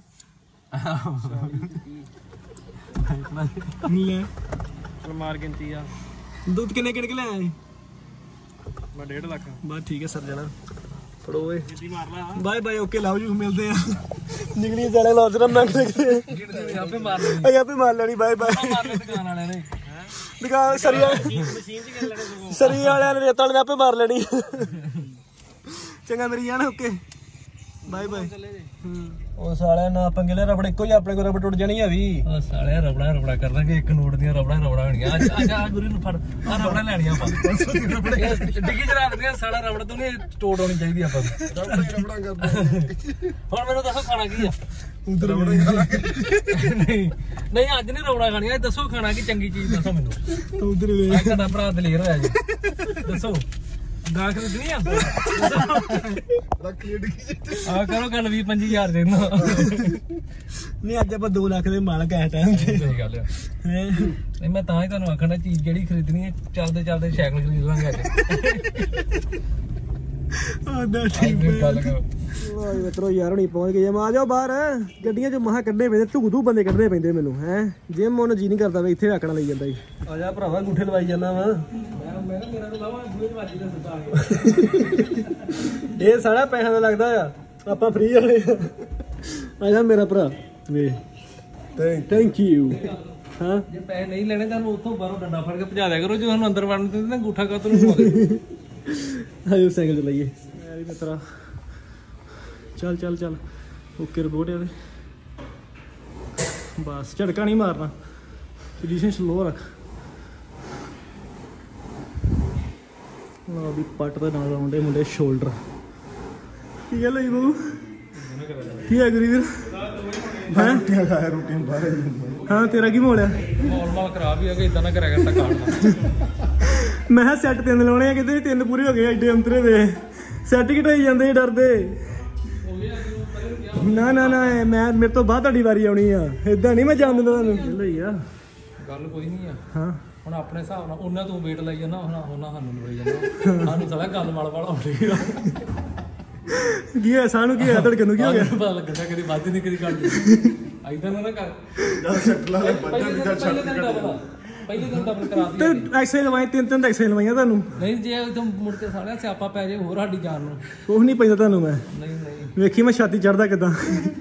ਲੈ ਮਾਰ ਗਿਣਤੀ ਆ ਦੁੱਧ ਕਿੰਨੇ ਕਿੰਨੇ ਲੈ ਆਏ ਮੈਂ ਡੇਢ ਲੱਖ ਬਸ ਠੀਕ ਹੈ ਸਰ ਜਾਣਾ ਫੜੋ ਓਏ ਜਿੱਦੀ ਮਾਰ ਲਾ ਬਾਏ ਬਾਏ ਓਕੇ ਲਾਓ ਜੀ ਮਿਲਦੇ ਆ ਨਿਕਲੀ ਜਾਲੇ ਲੌਜ ਰਾਂ ਮੈਂ ਕਿਤੇ ਗਿਣਤੀ ਆਪੇ ਮਾਰ ਲੈਣੀ ਆ ਆਪੇ ਮਾਰ ਲੈਣੀ ਬਾਏ ਬਾਏ ਮਾਰ ਲੈ ਦੁਕਾਨ ਵਾਲਿਆਂ ਨੇ ਦੁਕਾਨ ਸਰੀਆ ਮਸ਼ੀਨ ਚ ਕਰ ਲੈਣੇ ਸਗੋਂ ਸਰੀ ਵਾਲਿਆਂ ਨੇ ਰੇਤ ਵਾਲੇ ਨੇ ਆਪੇ ਮਾਰ ਲੈਣੀ ਚੰਗਾ ਮੇਰੀ ਜਾਨ ਓਕੇ ਬਾਏ ਬਾਏ ਉਹ ਸਾਲਿਆ ਨਾ ਪੰਗੇ ਲੈ ਰਬੜ ਇੱਕੋ ਹੀ ਆਪਣੇ ਕੋਲ ਰਬੜ ਟੁੱਟ ਜਾਣੀ ਆ ਵੀ ਉਹ ਸਾਲਿਆ ਰਬੜਾ ਰਬੜਾ ਕਰ ਦਾਂਗੇ ਇੱਕ ਨੋਟ ਦੀਆਂ ਰਬੜਾ ਰਬੜਾ ਹੋਣੀਆਂ ਅੱਜ ਅੱਜ ਆ ਗੁਰੂ ਨੂੰ ਫੜ ਆ ਰਬੜਾ ਲੈਣੀਆਂ ਆਪਾਂ ਡਿੱਗੀ ਚਲਾ ਦਿੰਦੇ ਆ ਸਾਲਾ ਰਬੜ ਤੋਂ ਨਹੀਂ ਟੋਟ ਹੋਣੀ ਚਾਹੀਦੀ ਆਪਾਂ ਰਬੜਾ ਕਰਦੇ ਹੁਣ ਮੈਨੂੰ ਦੱਸੋ ਖਾਣਾ ਕੀ ਆ ਉਧਰ ਨਹੀਂ ਨਹੀਂ ਅੱਜ ਨਹੀਂ ਰਬੜਾ ਖਾਣੀਆਂ ਦੱਸੋ ਖਾਣਾ ਕੀ ਚੰਗੀ ਚੀਜ਼ ਦੱਸੋ ਮੈਨੂੰ ਉਧਰ ਵੇ ਅੱਜ ਤੁਹਾਡਾ ਭਰਾ ਦਲੇਰ ਹੋਇਆ ਜੀ ਦੱਸੋ ਗਾ ਖਰੀਦਣੀ ਆ ਰੱਖੀ ਡਿੱਗੀ ਆ ਕਰੋ ਗੱਲ ਵੀਹ ਪੰਜੀ ਹਜ਼ਾਰ ਦੇ ਨਾ ਨਹੀਂ ਅੱਜ ਆਪਾਂ ਦੋ ਲੱਖ ਦੇ ਮਾਲਕ ਐ ਟਾਈਮ ਤੇ ਸਹੀ ਗੱਲ ਆ ਹੈਂ। ਨਹੀਂ ਮੈਂ ਤਾਂ ਹੀ ਤੁਹਾਨੂੰ ਆਖਣਾ ਚੀਜ਼ ਜਿਹੜੀ ਖਰੀਦਣੀ ਹੈ ਚੱਲਦੇ ਚੱਲਦੇ ਸਾਈਕਲ ਖਰੀਦ ਲਾਂਗੇ ਅੱਜ ਆਹ ਠੀਕ ਅੱਜ ਗੱਲ ਕਰੋ ਵਾਹ ਮਿੱਤਰੋ ਯਾਰ ਹੁਣੀ ਪਹੁੰਚ ਗਏ ਆ ਜਾਓ ਬਾਹਰ ਗੱਡੀਆਂ 'ਚ ਮਹਾ ਕੱਢਣੇ ਪੈਂਦੇ ਧੂ ਧੂ ਬੰਦੇ ਕੱਢਣੇ ਪੈਂਦੇ ਮੈਨੂੰ ਹੈ ਜਿਮ ਉਹਨੂੰ ਜੀ ਨਹੀਂ ਕਰਦਾ ਵੀ ਇੱਥੇ ਰੱਖਣਾ ਲਈ ਜਾਂਦਾ ਜੀ ਆ ਜਾ ਭਰਾਵਾ ਅੰਗੂਠੇ ਲਵਾਈ ਜਾਂਦਾ ਵਾ ਮੈਂ ਮੇਰਾ ਨੂੰ ਲਾਵਾਂ ਦੂਏ ਵਾਜੀ ਦਾ ਸੁੱਤਾ ਆ ਇਹ ਸਾਰਾ ਪੈਸਾ ਦਾ ਲੱਗਦਾ ਆ ਆਪਾਂ ਫ੍ਰੀ ਵਾਲੇ ਆ ਜਾ ਮੇਰਾ ਭਰਾ ਵੇ ਥੈਂਕ ਯੂ ਹਾਂ ਜੇ ਪੈਸੇ ਨਹੀਂ ਲੈਣੇ ਤਾਂ ਉੱਥੋਂ ਬਾਹਰੋਂ ਡੰਡਾ ਫੜ ਕੇ ਭਜਾ ਦਿਆ ਕਰੋ ਜੇ ਤੁਹਾਨੂੰ ਅੰਦਰ ਵੜਨ ਦਿੰਦੇ ਨਾ ਅੰਗੂਠਾ ਕਾ ਤੁਹਾਨੂੰ ਲਵਾ ਦੇ ਆਜੋ ਸਾਈਕਲ ਚਲਾਈਏ ਯਾਰੀ ਮਿੱਤਰਾ ਚੱਲ ਚੱਲ ਚੱਲ ਓਕੇ ਰਿਪੋਰਟ ਇਹਦੇ ਬਸ ਝਟਕਾ ਨਹੀਂ ਮਾਰਨਾ ਪੋਜੀਸ਼ਨ ਸਲੋ ਰੱਖ ਨਾ ਵੀ ਪੱਟ ਦੇ ਨਾਲ ਆਉਂਦੇ ਮੁੰਡੇ ਸ਼ੋਲਡਰ ਕੀ ਗੱਲ ਹੈ ਬਾਬੂ ਕੀ ਹੈ ਗੁਰੀਵੀਰ ਹਾਂ ਰੋਟੀਆਂ ਖਾਇਆ ਰੋਟੀਆਂ ਬਾਹਰ ਹਾਂ ਤੇਰਾ ਕੀ ਮੋੜਿਆ ਮੌਲ ਮਾਲ ਖਰਾਬ ਹੀ ਆ ਕਿ ਇਦਾਂ ਨਾ ਕਰਿਆ ਕਰ ਟਕਾਉਣਾ ਮੈਂ ਕਿਹਾ ਸੈੱਟ ਤਿੰਨ ਲਾਉਣੇ ਆ ਕਿਤੇ ਤਿੰਨ ਪੂਰੇ ਹੋ ਗਏ ਐਡੇ ਅੰਤਰੇ ਦੇ ਸੈੱਟ ਘਟਾਈ ਜਾਂਦੇ ਡਰਦੇ ਨਾ ਨਾ ਨਾ ਮੈਂ ਮੇਰੇ ਤੋਂ ਬਾਅਦ ਤੁਹਾਡੀ ਵਾਰੀ ਆਉਣੀ ਆ ਇਦਾਂ ਨਹੀਂ ਮੈਂ ਜਾਣ ਦਿੰਦਾ ਤੁਹਾਨੂੰ ਚਲੋ ਯਾ ਗੱਲ ਕੋਈ ਨਹੀਂ ਆ ਹਾਂ ਹੁਣ ਆਪਣੇ ਹਿਸਾਬ ਨਾਲ ਉਹਨਾਂ ਤੋਂ ਵੇਟ ਲਾਈ ਜਾਂਦਾ ਹੁਣ ਉਹਨਾਂ ਸਾਨੂੰ ਲੋੜੀ ਜਾਂਦਾ ਸਾਨੂੰ ਸਾਲਾ ਗੱਲ ਮਾਲ ਵਾਲਾ ਆਉਂਦੀ ਆ ਕੀ ਹੈ ਸਾਨੂੰ ਕੀ ਹੈ ਧੜਕਣ ਨੂੰ ਕੀ ਹੋ ਗਿਆ ਪਤਾ ਲੱਗਦਾ ਕਦੀ ਵੱਧ ਨਹੀਂ ਕਦੀ ਘੱਟ ਐਦਾਂ ਨਾ ਕਰ ਜਦ ਸ਼ਟਲਾਂ ਦੇ ਬੱਚਾ ਵੀ ਜਦ ਛੱਡ ਕੇ ਪਹਿਲੇ ਦਿਨ ਡਬਲ ਕਰਾ ਤੇ ਐਕਸਰਸਾਈਜ਼ ਲਵਾਈ ਤਿੰਨ ਤਿੰਨ ਐਕਸਰਸਾਈਜ਼ ਲਵਾਈਆਂ ਤੁਹਾਨੂੰ ਨਹੀਂ ਜੇ ਉਦੋਂ ਮੁੜ ਕੇ ਸਾਲਿਆ ਸਿਆਪਾ ਪੈ ਜੇ ਹੋਰ ਸਾਡੀ ਜਾਨ ਨੂੰ ਕੁਛ ਨਹੀਂ ਪੈਂਦਾ ਤੁਹਾਨੂੰ ਮੈਂ ਨਹੀਂ ਨਹੀਂ ਵੇਖੀ ਮੈਂ ਛਾਤੀ ਚੜਦਾ ਕਿਦਾਂ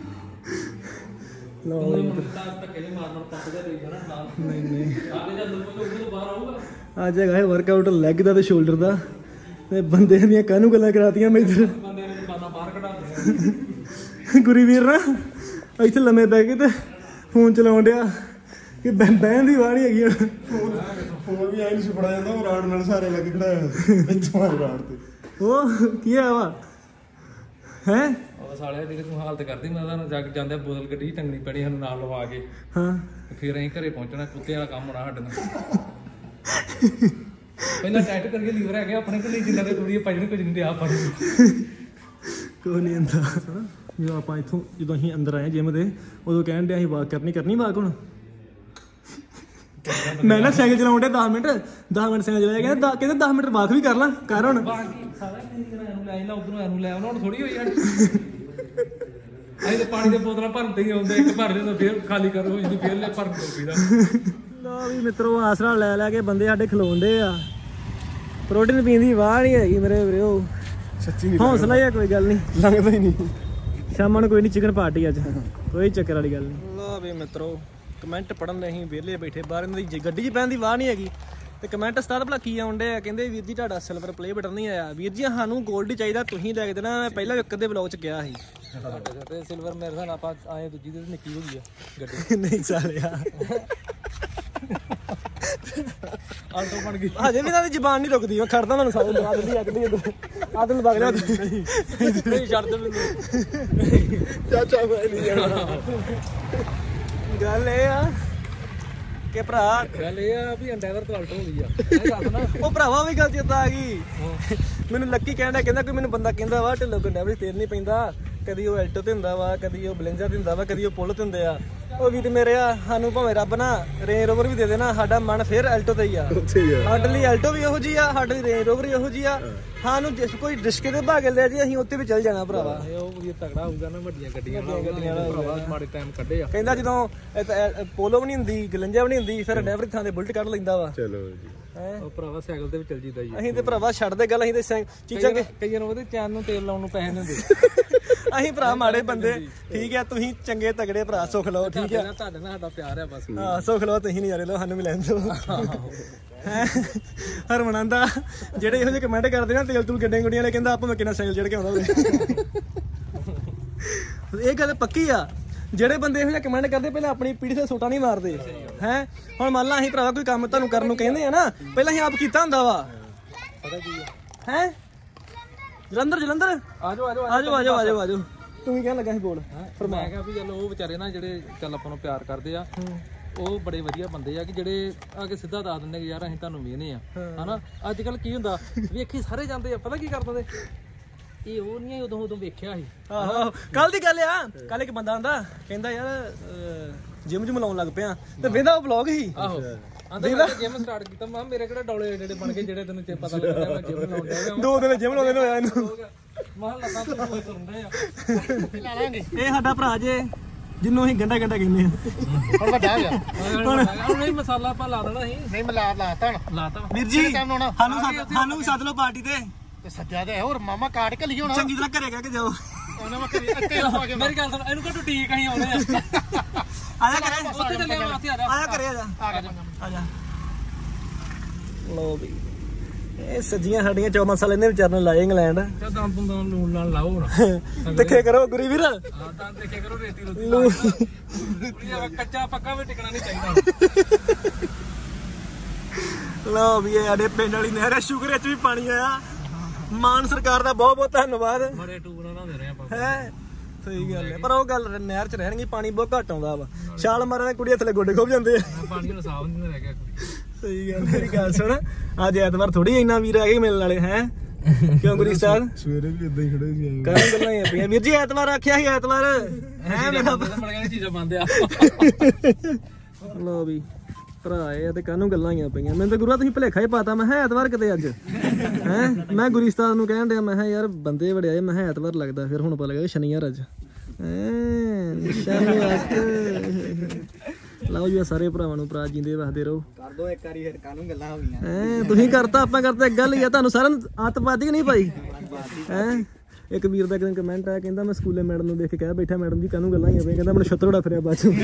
ਲਓ ਨਹੀਂ ਧੱਕੇ ਨਹੀਂ ਮਾਰਨ ਪੰਪ ਦੇ ਦੇਈ ਜਾਣਾ ਨਾਲ ਨਹੀਂ ਨਹੀਂ ਆਲੇ ਜਦ ਲੋਕ ਤੋਂ ਬਾਹਰ ਆਊਗਾ ਅੱਜ ਹੈਗਾ ਹੈ ਵਰਕਆਊਟ ਲੈਗ ਦਾ ਤੇ ਸ਼ੋਲਡਰ ਦਾ ਤੇ ਬੰਦੇ ਦੀਆਂ ਕਾਹਨੂੰ ਗੱਲਾਂ ਕਰਾਤੀਆਂ ਮੈਂ ਇੱਧਰ ਬੰਦੇ ਨੇ ਬਾਨਾ ਬਾਹਰ ਕਢਾ ਦਿੰਦੇ ਗੁਰੀ ਵੀਰ ਨਾ ਇੱਥੇ ਲੰਮੇ ਪੈ ਕੇ ਤੇ ਫੋਨ ਚਲਾਉਣ ਡਿਆ ਕਿ ਬਹਿ- ਬਹਿਣ ਦੀ ਵਾਹ ਨਹੀਂ ਹੈਗੀ ਹੁਣ ਫੋਨ ਵੀ ਐਂ ਨਹੀਂ ਛੁਪੜਾ ਜਾਂਦਾ ਉਹ ਰਾੜ ਨਾਲ ਸਾਰੇ ਲੱਗ ਖੜਾਇਆ ਇੱਥੋਂ ਆ ਰਾੜ ਤੇ ਉਹ ਕੀ ਆ ਵਾ ਹੈ ਉਹ ਸਾਲਿਆ ਜਿਹੜੀ ਤੂੰ ਹਾਲਤ ਕਰਦੀ ਮੈਂ ਤਾਂ ਜੱਗ ਜਾਂਦੇ ਬੋਤਲ ਗੱਡੀ ਟੰਗਣੀ ਪੈਣੀ ਸਾਨੂੰ ਨਾਲ ਲਵਾ ਕੇ ਹਾਂ ਤੇ ਫਿਰ ਅਸੀਂ ਘਰੇ ਪਹੁੰਚਣਾ ਕੁੱਤੇ ਵਾਲਾ ਕੰਮ ਹੋਣਾ ਸਾਡੇ ਨਾਲ ਪਹਿਲਾਂ ਟਾਈਟ ਕਰਕੇ ਲੀਵਰ ਹੈਗੇ ਆਪਣੇ ਕੋਲ ਜਿੰਨਾ ਦੇ ਥੋੜੀ ਪਜਣ ਕੁਝ ਨਹੀਂ ਆ ਪਰ ਕੋਈ ਨਹੀਂ ਹੁੰਦਾ ਜਦੋਂ ਆਪਾਂ ਇੱਥੋਂ ਜਦੋਂ ਅਸੀਂ ਅੰਦਰ ਆਏ ਜਿਮ ਦੇ ਉਦੋਂ ਕਹਿਣ ਡਿਆ ਅਸੀਂ ਵਾਕ ਕਰਨੀ ਕਰਨੀ ਵਾਕ ਹੁਣ ਮੈਂ ਨਾ ਸਾਈਕਲ ਚਲਾਉਣ ਡਿਆ ਦਸ ਮਿੰਟ ਦਸ ਮਿੰਟ ਸਾਈਕਲ ਚਲਾਇਆ ਕਹਿੰਦਾ ਕਹਿੰਦਾ ਦਸ ਮਿੰਟ ਵਾਕ ਵੀ ਕਰ ਲਾਂ ਕਰ ਹੁਣ ਬਾਕੀ ਸਾਰਾ ਕਿੰਨੀ ਜਣਾ ਇਹਨੂੰ ਲੈ ਜਾਂਦਾ ਉਧਰੋਂ ਇਹਨੂੰ ਲੈ ਆਉਣਾ ਹੁਣ ਥੋੜੀ ਹੋਈ ਯਾਰ ਅਸੀਂ ਤੇ ਪਾਣੀ ਦੇ ਬੋਤਲਾਂ ਭਰਦੇ ਹੀ ਆਉਂਦੇ ਇੱਕ ਭਰ ਜਦੋਂ ਫੇਰ ਖਾਲੀ ਕਰੋ ਹੋ ਜਾਂਦੀ ਫੇਰ ਲੈ ਭਰਨ ਤੋਂ ਪੀਦਾ ਲਓ ਵੀ ਮਿੱਤਰੋ ਆਸਰਾ ਲੈ ਲੈ ਕੇ ਬੰਦੇ ਸਾਡੇ ਖਲੋਂਦੇ ਆ ਪ੍ਰੋਟੀਨ ਪੀਣ ਦੀ ਵਾਹ ਨਹੀਂ ਹੈਗੀ ਮੇਰੇ ਵੀਰੋ ਸੱਚੀ ਨਹੀਂ ਹੌਸਲਾ ਹੀ ਆ ਕੋਈ ਗੱਲ ਨਹੀਂ ਲੱਗਦਾ ਹੀ ਨਹੀਂ ਸ਼ਾਮਾਂ ਨੂੰ ਕੋਈ ਨਹੀਂ ਚਿਕਨ ਪਾਰਟੀ ਅੱਜ ਕੋਈ ਚੱਕਰ ਵਾਲੀ ਗੱਲ ਨਹੀਂ ਲਓ ਵੀ ਮਿੱਤਰੋ ਕਮੈਂਟ ਪੜਨ ਲਈ ਅਸੀਂ ਵਿਹਲੇ ਬੈਠੇ ਬਾਹਰ ਇਹਨਾਂ ਦੀ ਗੱਡੀ 'ਚ ਬਹਿਣ ਦੀ ਵਾਹ ਨਹੀਂ ਹੈਗੀ ਤੇ ਕਮੈਂਟ ਉਸਤਾਦ ਭਲਾ ਕੀ ਆਉਂਦੇ ਆ ਕਹਿੰਦੇ ਵੀਰ ਜੀ ਤੁਹਾਡਾ ਸਿਲਵਰ ਪਲੇ ਬਟਨ ਨਹੀਂ ਆਇਆ ਵੀਰ ਜੀ ਸਾਨੂੰ 골ਡ ਹੀ ਚਾਹੀਦਾ ਤੁਸੀਂ ਲੈ ਕੇ ਦੇਣਾ ਮੈਂ ਪਹਿਲਾਂ ਇੱਕ ਦੇ ਵਲੌਗ 'ਚ ਕਿਹਾ ਸੀ ਤੇ ਸਿਲਵਰ ਮੇਰੇ ਨਾਲ ਆਪਾਂ ਆਏ ਦੂਜੀ ਦੇ ਨਿੱਕੀ ਹੋ ਗਈ ਆ ਗੱਡੀ ਨਹੀਂ ਸਾਲਿਆ ਆਲਟੋ ਬਣ ਗਈ ਹਜੇ ਵੀ ਇਹਨਾਂ ਦੀ ਜ਼ਬਾਨ ਨਹੀਂ ਰੁਕਦੀ ਮੈਂ ਖੜਦਾ ਮੈਨੂੰ ਸਾਲ ਦਵਾ ਦਿੰਦੀ ਅਗਲੀ ਆਦਮ ਨੂੰ ਵਗ ਲਿਆ ਨਹੀਂ ਛੱਡ ਦੇ ਮੈਨੂੰ ਚਾਚਾ ਮੈਂ ਨਹੀਂ ਜਾਣਾ ਗੱਲ ਇਹ ਆ ਕਿ ਭਰਾ ਗੱਲ ਇਹ ਆ ਵੀ ਐਂਡੈਵਰ ਤੋਂ ਆਲਟੋ ਹੋ ਗਈ ਆ ਇਹ ਦੱਸ ਨਾ ਉਹ ਭਰਾਵਾ ਵੀ ਗੱਲ ਚੇਤਾ ਆ ਗਈ ਮੈਨੂੰ ਲੱਕੀ ਕਹਿੰਦਾ ਕਹਿੰਦਾ ਕੋਈ ਮੈਨੂੰ ਬੰਦਾ ਕਹਿੰਦਾ ਵਾ ਢਿੱਲੋਂ ਕੰਡੈਵਰ ਤੇਲ ਨਹੀਂ ਪੈਂਦਾ ਕਦੀ ਉਹ ਐਲਟੋ ਤੇ ਹੁੰਦਾ ਵਾ ਕਦੀ ਉਹ ਬਲੈਂਜਰ ਤੇ ਹੁੰਦਾ ਵਾ ਕਦੀ ਉਹ ਪੁੱਲ ਤੇ ਹੁੰਦੇ ਆ ਉਹ ਵੀ ਤੇ ਮੇਰੇ ਆ ਸਾਨੂੰ ਭਾਵੇਂ ਰੱਬ ਨਾ ਰੇਂਜ ਰੋਵਰ ਵੀ ਦੇ ਦੇਣਾ ਸਾਡਾ ਮਨ ਫੇਰ ਐਲਟੋ ਤੇ ਹੀ ਆ ਸਾਡੇ ਲਈ ਐਲਟੋ ਵੀ ਇਹੋ ਜੀ ਆ ਸਾਡੇ ਲਈ ਰੇਂਜ ਰੋਵਰ ਇਹੋ ਜੀ ਆ ਸਾਨੂੰ ਜਿਸ ਕੋਈ ਰਿਸ਼ਕੇ ਦੇ ਭਾਗ ਲਿਆ ਜੀ ਅਸੀਂ ਉੱਤੇ ਵੀ ਚੱਲ ਜਾਣਾ ਭਰਾਵਾ ਉਹ ਵੀ ਤਗੜਾ ਹੋਊਗਾ ਨਾ ਵੱਡੀਆਂ ਗੱਡੀਆਂ ਗੱਡੀਆਂ ਭਰਾਵਾ ਮਾੜੇ ਟਾਈਮ ਕੱਢੇ ਆ ਕਹਿੰਦਾ ਜਦੋਂ ਪੋਲੋ ਵੀ ਨਹੀਂ ਹੁੰਦੀ ਗਲੰਜਾ ਵੀ ਨਹੀਂ ਹੁੰਦੀ ਫਿਰ ਡੈਵਰ ਥਾਂ ਤੇ ਬੁਲਟ ਕੱਢ ਲੈਂਦਾ ਵਾ ਚਲੋ ਜੀ ਉਹ ਭਰਾਵਾ ਸਾਈਕਲ ਤੇ ਵੀ ਚੱਲ ਜੀਦਾ ਜੀ ਅਸੀਂ ਤੇ ਭਰਾਵਾ ਛੱਡਦੇ ਗੱਲ ਅਸੀਂ ਤੇ ਚੀਜ਼ਾਂ ਕਈਆਂ ਨੂੰ ਉਹਦੇ ਚੈਨ ਨੂੰ ਤੇਲ ਲਾਉਣ ਨੂੰ ਪੈਸੇ ਦਿੰਦੇ ਅਸੀਂ ਭਰਾ ਮਾੜੇ ਬੰਦੇ ਠੀਕ ਆ ਤੁਸੀਂ ਚੰਗੇ ਤਗੜੇ ਭਰਾ ਸੁਖ ਲਓ ਠੀਕ ਆ ਤੁਹਾਡੇ ਨਾਲ ਸਾਡਾ ਪਿਆਰ ਆ ਬਸ ਹਾਂ ਸੁਖ ਲਓ ਤੁਸੀਂ ਨਜ਼ਾਰੇ ਲਓ ਸਾਨੂੰ ਵੀ ਲੈਣ ਦਿਓ ਹਰਮਨ ਦਾ ਜਿਹੜੇ ਇਹੋ ਜਿਹੇ ਕਮੈਂਟ ਕਰਦੇ ਨਾ ਤੇਲ ਤੂਲ ਗੱਡੀਆਂ ਗੁੱਡੀਆਂ ਵਾਲੇ ਕਹਿੰਦਾ ਆਪਾਂ ਮੈਂ ਕਿੰਨਾ ਸਾਈਕਲ ਚੜ ਕੇ ਆਉਂਦਾ ਉਹਦੇ ਇਹ ਗੱਲ ਪੱਕੀ ਆ ਜਿਹੜੇ ਬੰਦੇ ਇਹੋ ਜਿਹਾ ਕਮੈਂਟ ਕਰਦੇ ਪਹਿਲਾਂ ਆਪਣੀ ਪੀੜੀ ਤੇ ਸੋਟਾ ਨਹੀਂ ਮਾਰਦੇ ਹੈ ਹੁਣ ਮੰਨ ਲਾ ਅਸੀਂ ਭਰਾਵਾ ਕੋਈ ਕੰਮ ਤੁਹਾਨੂੰ ਕਰਨ ਨੂੰ ਕਹਿੰਦੇ ਆ ਨਾ ਪਹਿਲਾਂ ਅਸੀਂ ਆਪ ਕੀਤਾ ਹੁੰਦਾ ਵਾ ਪਤਾ ਕੀ ਆ ਹੈ ਜਲੰਧਰ ਜਲੰਧਰ ਆਜੋ ਆਜੋ ਆਜੋ ਆਜੋ ਆਜੋ ਆਜੋ ਤੂੰ ਵੀ ਕਹਿਣ ਲੱਗਾ ਸੀ ਬੋਲ ਪਰ ਮੈਂ ਕਿਹਾ ਵੀ ਚੱਲ ਉਹ ਵਿਚਾਰੇ ਨਾ ਜਿਹੜੇ ਚੱਲ ਆਪਾਂ ਨੂੰ ਪਿਆਰ ਕਰਦੇ ਆ ਉਹ ਬੜੇ ਵਧੀਆ ਬੰਦੇ ਆ ਕਿ ਜਿਹੜੇ ਆ ਕੇ ਸਿੱਧਾ ਦੱਸ ਦਿੰਦੇ ਕਿ ਯਾਰ ਅਸੀਂ ਤੁਹਾਨੂੰ ਵੇਖਨੇ ਆ ਹਨਾ ਅੱਜ ਕੱਲ ਕੀ ਹੁੰਦਾ ਵੇਖੀ ਸਾਰੇ ਜਾਂਦੇ ਆ ਪਤਾ ਕੀ ਕਰ ਦਿੰਦੇ ਇਹ ਉਹ ਨਹੀਂ ਉਦੋਂ ਉਦੋਂ ਵੇਖਿਆ ਸੀ ਆਹੋ ਕੱਲ ਦੀ ਗੱਲ ਆ ਕੱਲ ਇੱਕ ਬੰਦਾ ਆਂਦਾ ਕਹਿੰਦਾ ਯਾਰ ਜਿਮ ਜਿਮ ਲਾਉਣ ਲੱਗ ਪਿਆ ਤੇ ਵੇਂਦਾ ਉਹ ਵਲੌਗ ਹੀ ਆਹੋ ਆਂਦਾ ਮੈਂ ਜਿਮ ਸਟਾਰਟ ਕੀਤਾ ਮੈਂ ਮੇਰੇ ਕਿਹੜੇ ਡੌਲੇ ਜਿਹੜੇ ਬਣ ਗਏ ਜਿਹੜੇ ਤੈਨੂੰ ਪਤਾ ਲੱਗਦਾ ਮੈਂ ਜਿਮ ਲਾਉਣ ਡਿਆ ਦੋ ਦਿਨ ਜਿਮ ਲਾਉਂਦੇ ਨੂੰ ਹੋਇਆ ਇਹਨੂੰ ਮਾਹ ਲੱਤਾਂ ਤੋਂ ਹੋਏ ਤੁਰਦੇ ਆ ਲਾ ਲਾਂਗੇ ਇਹ ਸਾਡਾ ਭਰਾ ਜੇ ਜਿਹਨੂੰ ਅਸੀਂ ਗੰਡਾ ਗੰਡਾ ਕਹਿੰਦੇ ਆ ਹੁਣ ਵੱਡਾ ਹੋ ਗਿਆ ਹੁਣ ਨਹੀਂ ਮਸਾਲਾ ਆਪਾਂ ਲਾ ਦੇਣਾ ਸੀ ਨਹੀਂ ਮੈਂ ਲਾ ਲਾਤਾ ਹੁਣ ਲਾਤਾ ਵੀਰ ਜੀ ਟਾਈਮ ਲਾਉਣਾ ਸਾਨੂੰ ਸੱਦ ਸਾਨੂੰ ਵੀ ਸੱਦ ਲਓ ਪਾਰਟੀ ਤੇ ਤੇ ਸੱਜਿਆ ਤੇ ਹੋਰ ਮਾਮਾ ਕਾਟ ਕੇ ਲਈ ਹੋਣਾ ਚੰਗੀ ਤਰ੍ਹਾਂ ਘਰੇ ਕਹਿ ਕੇ ਜਾਓ ਉਹਨਾਂ ਮੈਂ ਕਰੀ ਤੇਲ ਪਾ ਕੇ ਮੇਰੀ ਗੱਲ ਸੁਣ ਇਹਨੂੰ ਕੋ ਟੀਕ ਅਸੀਂ ਆਉਣੇ ਆ ਆਜਾ ਕਰੇ ਉੱਥੇ ਚੱਲੇ ਵਾਸਤੇ ਆ ਜਾ ਆਜਾ ਕਰੇ ਆਜਾ ਆਜਾ ਲੋ ਵੀ ਇਹ ਸੱਜੀਆਂ ਸਾਡੀਆਂ ਚੌ ਮਸਾਲੇ ਨੇ ਵਿਚਾਰਨ ਲਾਏ ਇੰਗਲੈਂਡ ਤੇ ਦੰਦ ਤੋਂ ਲੂਣ ਨਾਲ ਲਾਓ ਹੁਣ ਦੇਖੇ ਕਰੋ ਗੁਰੀ ਵੀਰ ਹਾਂ ਤਾਂ ਦੇਖਿਆ ਕਰੋ ਰੇਤੀ ਰੋਟੀ ਕੱਚਾ ਪੱਕਾ ਵੀ ਟਿਕਣਾ ਨਹੀਂ ਚਾਹੀਦਾ ਲੋ ਵੀ ਇਹ ਸਾਡੇ ਪਿੰਡ ਵਾਲੀ ਨਹਿਰ ਹੈ ਸ਼ੁਕਰ ਵਿੱਚ ਵੀ ਪਾਣੀ ਆਇਆ ਮਾਨ ਸਰਕਾਰ ਦਾ ਬਹੁਤ ਬਹੁਤ ਧੰਨਵਾਦ ਬੜੇ ਟੂਰਾਂ ਨਾਲ ਦੇ ਰਹੇ ਆਪਾਂ ਹੈ ਸਹੀ ਗੱਲ ਹੈ ਪਰ ਉਹ ਗੱਲ ਨਹਿਰ ਚ ਰਹਿਣਗੇ ਪਾਣੀ ਬਹੁਤ ਘੱਟ ਆਉਂਦਾ ਵਾ ਛਾਲ ਮਾਰਨ ਕੁੜੀਆਂ ਥੱਲੇ ਗੋਡੇ ਖੋਬ ਜਾਂਦੇ ਆ ਪਾਣੀ ਨੂੰ ਸਾਫ ਨਹੀਂ ਰਹਿ ਗਿਆ ਸਹੀ ਗੱਲ ਮੇਰੀ ਗੱਲ ਸੁਣ ਅੱਜ ਐਤਵਾਰ ਥੋੜੀ ਇੰਨਾ ਵੀਰ ਆ ਗਏ ਮਿਲਣ ਵਾਲੇ ਹੈ ਕਿਉਂ ਗੁਰੀ ਸਾਹਿਬ ਸਵੇਰੇ ਵੀ ਇਦਾਂ ਹੀ ਖੜੇ ਸੀ ਕਾਹਨ ਗੱਲਾਂ ਹੀ ਪਈਆਂ ਵੀਰ ਜੀ ਐਤਵਾਰ ਆਖਿਆ ਸੀ ਐਤਵਾਰ ਹੈ ਮੇਰਾ ਬੜੀਆਂ ਚੀਜ਼ਾਂ ਬੰਦ ਆ ਲੋ ਵੀ ਭਰਾ ਇਹ ਤੇ ਕਾਹਨੂੰ ਗੱਲਾਂ ਹੀ ਪਈਆਂ ਮੈਨੂੰ ਤਾਂ ਗੁਰੂਆ ਤੁਸੀਂ ਭੁਲੇਖਾ ਹੀ ਪਾਤਾ ਮੈਂ ਹੈ ਐਤਵਾਰ ਕਿਤੇ ਅੱਜ ਹੈ ਮੈਂ ਗੁਰੀ ਉਸਤਾਦ ਨੂੰ ਕਹਿਣ ਡਿਆ ਮੈਂ ਕਿਹਾ ਯਾਰ ਬੰਦੇ ਬੜੇ ਆਏ ਮੈਂ ਕਿਹਾ ਐਤਵਾਰ ਲੱਗਦਾ ਫਿਰ ਹੁਣ ਪਤਾ ਲੱਗਾ ਸ਼ਨੀਵਾਰ ਅੱਜ ਸ਼ਨੀਵਾਰ ਲਓ ਜੀ ਸਾਰੇ ਭਰਾਵਾਂ ਨੂੰ ਭਰਾ ਜਿੰਦੇ ਵਸਦੇ ਰਹੋ। ਕਰ ਦੋ ਇੱਕ ਵਾਰੀ ਫਿਰ ਕਾਨੂੰ ਗੱਲਾਂ ਹੋ ਗਈਆਂ ਐ ਤੁਸੀਂ ਕਰਤਾ ਆਪਾਂ ਕਰਤਾ ਇੱਕ ਗੱਲ ਹੀ ਆ ਤੁਹਾਨੂੰ ਸਾਰਿਆਂ ਨੂੰ ਆਦਤ ਪਾਦੀ ਕਿ ਨਹੀਂ ਭਾਈ ਹੈ। ਇੱਕ ਵੀਰ ਦਾ ਇੱਕ ਦਿਨ ਕਮੈਂਟ ਆਇਆ ਕਹਿੰਦਾ ਮੈਂ ਸਕੂਲੇ ਮੈਡਮ ਨੂੰ ਦੇਖ ਕੇ ਕਹਿ ਬੈਠਾ ਮੈਡਮ ਜੀ ਕਾਨੂੰ ਗੱਲਾਂ ਹੀ ਆ ਪਈਆਂ ਕਹਿੰਦਾ ਮੈਨੂੰ ਛੱਤਰੜਾ ਫਿਰਿਆ ਬਾਅਦ ਚੋਂ।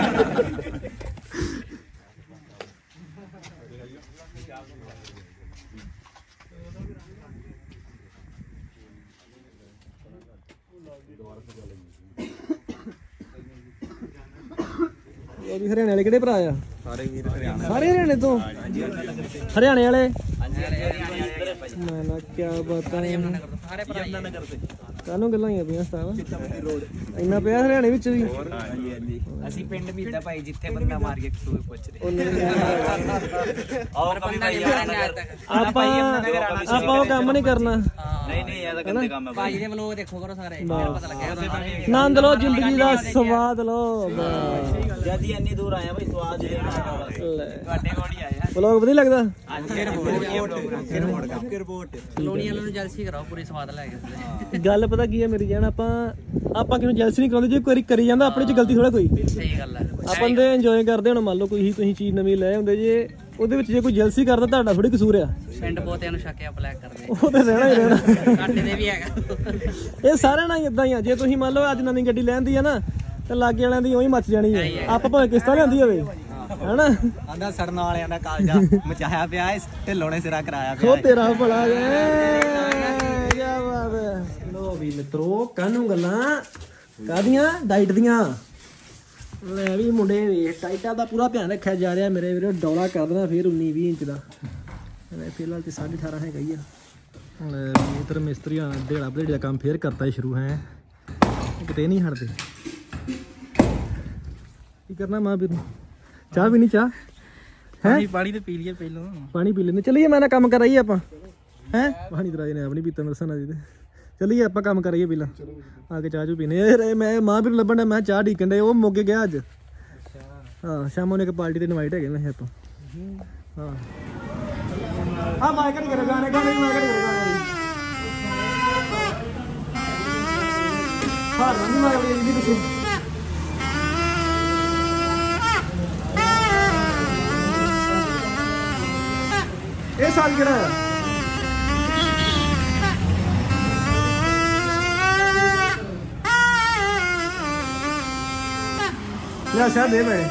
ਉਹ ਹਰਿਆਣੇ ਵਾਲੇ ਕਿਹੜੇ ਭਰਾ ਆ? ਸਾਰੇ ਵੀਰ ਹਰਿਆਣਾ ਸਾਰੇ ਹਰਿਆਣੇ ਤੋਂ ਹਰਿਆਣੇ ਵਾਲੇ ਮੈਂ ਨਾ ਕੀ ਬਾਤਾਂ ਸਾਰੇ ਭਰਾ ਕਾਨੂੰ ਗੱਲਾਂ ਹੀ ਆ ਪਈਆਂ ਸਤਾਵਾ ਇੰਨਾ ਪਿਆ ਹਰਿਆਣੇ ਵਿੱਚ ਵੀ। ਅਸੀਂ ਪਿੰਡ ਮੀਦਾ ਭਾਈ ਜਿੱਥੇ ਬੰਦਾ ਮਾਰ ਕੇ ਕਸੂਰ ਪੁੱਛ ਰਹੇ ਔਰ ਆਪਾਂ ਆਪਾਂ ਉਹ ਕੰਮ ਨਹੀਂ ਕਰਨਾ। ਨਹੀਂ ਨਹੀਂ ਇਹ ਤਾਂ ਗੰਦੇ ਕੰਮ ਹੈ ਭਾਈ ਦੇ ਵਲੋਗ ਦੇਖੋ ਕਰੋ ਸਾਰੇ ਪਤਾ ਲੱਗਿਆ ਆਨੰਦ ਲਓ ਜ਼ਿੰਦਗੀ ਦਾ ਸਵਾਦ ਲਓ। ਜਦ ਹੀ ਇੰਨੀ ਦੂਰ ਆਇਆ ਭਾਈ ਸਵਾਦ ਤੁਹਾਡੇ ਕੋਲ ਹੀ ਆਇਆ ਵਲੋਗ ਵਧੀਆ ਲੱਗਦਾ। ਫਿਰ ਰਿਪੋਰਟ ਫਿਰ ਰਿਪੋਰਟ ਕਲੋਨੀ ਵਾਲਿਆਂ ਨੂੰ ਜਲਸੀ ਕਰਾਓ ਪੂਰੀ ਸਵਾਦ ਲੈ ਕੇ। ਗੱਲ ਪਤਾ ਕੀ ਹੈ ਮੇਰੀ ਜਾਨ ਆਪਾਂ ਆਪਾਂ ਕਿਉਂ ਜੈਲਸੀ ਨਹੀਂ ਕਰਾਉਂਦੇ ਜੇ ਕੋਈ ਕਰੀ ਜਾਂਦਾ ਆਪਣੇ ਚ ਗਲਤੀ ਥੋੜਾ ਕੋਈ। ਸਹੀ ਗੱਲ ਹੈ ਆਪਾਂ ਦੇ ਇੰਜੋਏ ਕਰਦੇ ਹੁਣ ਮੰਨ ਲਓ ਕੋਈ ਤੁਸੀਂ ਚੀਜ਼ ਨਵੀਂ ਲੈ ਹੁੰਦੇ ਜੇ ਉਹਦੇ ਵਿੱਚ ਜੇ ਕੋਈ ਜੈਲਸੀ ਕਰਦਾ ਤੁਹਾਡਾ ਥੋੜੀ ਕਸੂਰ ਆ। ਪਿੰਡ ਬਹੁਤਿਆਂ ਨੂੰ ਸ਼ੱਕਿਆ ਬਲੈਕ ਕਰਦੇ ਉਹ ਤੇ ਰਹਿਣਾ ਹੀ ਰਹਿਣਾ ਸਾਡੇ ਦੇ ਵੀ ਹੈਗਾ। ਇਹ ਸਾਰਿਆਂ ਨਾਲ ਹੀ ਇਦਾਂ ਹੀ ਆ। ਜੇ ਤੁਸੀਂ ਮੰਨ ਲਓ ਅੱਜ ਨਵੀਂ ਗੱਡੀ ਲੈਂਦੀ ਆ ਨਾ ਤੇ ਲਾਗੇ ਵਾਲਿਆਂ ਦੀ ਉਹੀ ਮੱਚ ਜਾਣੀ ਹੈ। ਆਪਾਂ ਭਾਵੇਂ ਕਿਸ਼ਤਾਂ ਲਿਆਂਦੀ ਹੋਵੇ ਹਨਾ ਆਂਦਾ ਸੜਨ ਵਾਲਿਆਂ ਦਾ ਕਾਲਜਾ ਮਚਾਇਆ ਪਿਆ ਢਿੱਲੋਂ ਨੇ ਸਿਰਾ ਕਰਾਇਆ ਪਿਆ। ਉਹ ਤੇਰਾ ਭਲਾ ਵੇ ਕੀ ਬਾਤ ਹੈ। ਲੋ ਵੀ ਮਿੱਤਰੋ ਕਾਨੂੰ ਗੱਲਾਂ ਕਾਦੀਆਂ ਡਾਈਟ ਦੀਆਂ ਲੈ ਵੀ ਮੁੰਡੇ ਵੇਖ ਟਾਈਟਾਂ ਦਾ ਪੂਰਾ ਧਿਆਨ ਰੱਖਿਆ ਜਾ ਰਿਹਾ ਮੇਰੇ ਵੀਰੋ। ਡੌਲਾ ਕਰ ਦੇਣਾ ਫਿਰ ਉੱਨੀ ਵੀਹ ਇੰਚ ਦਾ ਫਿਲਹਾਲ ਤੇ ਸਾਢੇ ਅਠਾਰਾਂ ਹੈਗਾ ਹੀ ਆ। ਲੈ ਵੀ ਇਧਰ ਮਿਸਤਰੀਆਂ ਢੇੜਾ ਭੇੜੀ ਦਾ ਕੰਮ ਫੇਰ ਕਰਤਾ ਸ਼ੁਰੂ ਹੈ ਕਿਤੇ ਨਹੀਂ ਹਟਦੇ। ਕੀ ਕਰਨਾ ਮਾਂ ਵੀਰ ਨੂੰ ਚਾਹ ਵੀ ਨਹੀਂ ਚਾਹ ਹੈ ਪਾਣੀ ਤੇ ਪੀ ਲਈਏ ਪਹਿਲਾਂ ਪਾਣੀ ਪੀ ਲੈਂਦੇ ਚੱਲੀਏ। ਮੈਂ ਨਾ ਕੰਮ ਕਰਾਈਏ ਆਪਾਂ ਹੈ ਪਾਣੀ ਤਰਾਜ ਨੇ ਆਪ ਨਹੀਂ ਪੀਤਾ ਮੇਰੇ ਸਾਨਾ ਜੀ ਤੇ ਚੱਲੀਏ ਆਪਾਂ ਕੰਮ ਕਰਾਈਏ ਪਹਿਲਾਂ ਆ ਕੇ ਚਾਹ ਚੂ ਪੀਨੇ। ਇਹ ਮੈਂ ਮਾਂ ਵੀਰ ਲੱਭਣ ਦਾ ਮੈਂ ਚਾਹ ਢੀਕਣ ਦੇ ਉਹ ਮੋਗੇ ਗਿਆ ਅੱਜ। ਹਾਂ ਸ਼ਾਮੋਂ ਨੇ ਇੱਕ ਪਾਰਟੀ ਤੇ ਇਨਵਾਈਟ ਹੈਗੇ ਮੈਂ ਆਪਾਂ ਹਾਂ ਆ ਮਾਈਕ ਕਰ ਗਾਣੇ ਗਾਣੇ ਮਾਈਕ ਕਰ ਗਾਣੇ ਹਾਂ ਨਹੀਂ ਮਾਈਕ ਦੀ ਤੁਸੀਂ ਇਹ ਸਾਲ ਕਿਹੜਾ ਹੈ? ਲੈ ਸ਼ਾਹ ਦੇ ਮੈਂ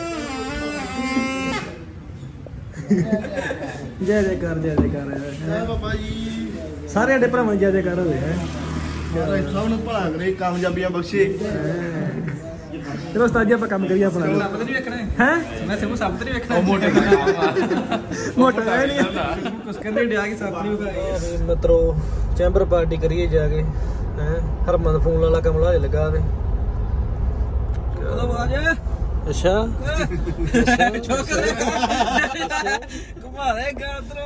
ਜੈ ਜੈ ਕਰ ਜੈ ਜੈ ਕਰ ਹੈ ਬਾਬਾ ਜੀ ਸਾਰੇ ਸਾਡੇ ਭਰਾਵਾਂ ਜੈ ਜੈ ਕਰ ਹੋਏ ਹੈ। ਸਭ ਨੂੰ ਭਲਾ ਕਰੇ ਕਾਮਯਾਬੀਆਂ ਬਖਸ਼ੇ। ਚਲੋ ਉਸਤਾਦ ਜੀ ਆਪਾਂ ਕੰਮ ਕਰੀਏ ਆਪਣਾ। ਸਭ ਤੇ ਨਹੀਂ ਵੇਖਣਾ ਹੈ ਮੈਂ ਸਿਰਫ ਸਭ ਤੇ ਨਹੀਂ ਵੇਖਣਾ ਮੋਟੇ ਮੋਟਾ ਹੈ ਨਹੀਂ ਕੁਛ ਕਹਿੰਦੇ ਡਿਆ ਕਿ ਸਭ ਨਹੀਂ ਵਿਖਾਈ। ਮਿੱਤਰੋ ਚੈਂਬਰ ਪਾਰਟੀ ਕਰੀਏ ਜਾ ਕੇ ਹੈ। ਹਰਮਨ ਫੋਨ ਵਾਲਾ ਕਮਲਾ ਹਜੇ ਲੱਗਾ ਵੇ ਉਹਦਾ ਆਵਾਜ਼ ਅੱਛਾ ਛੋਕਰੇ ਘੁਮਾ ਦੇ ਗਾਦਰੋਂ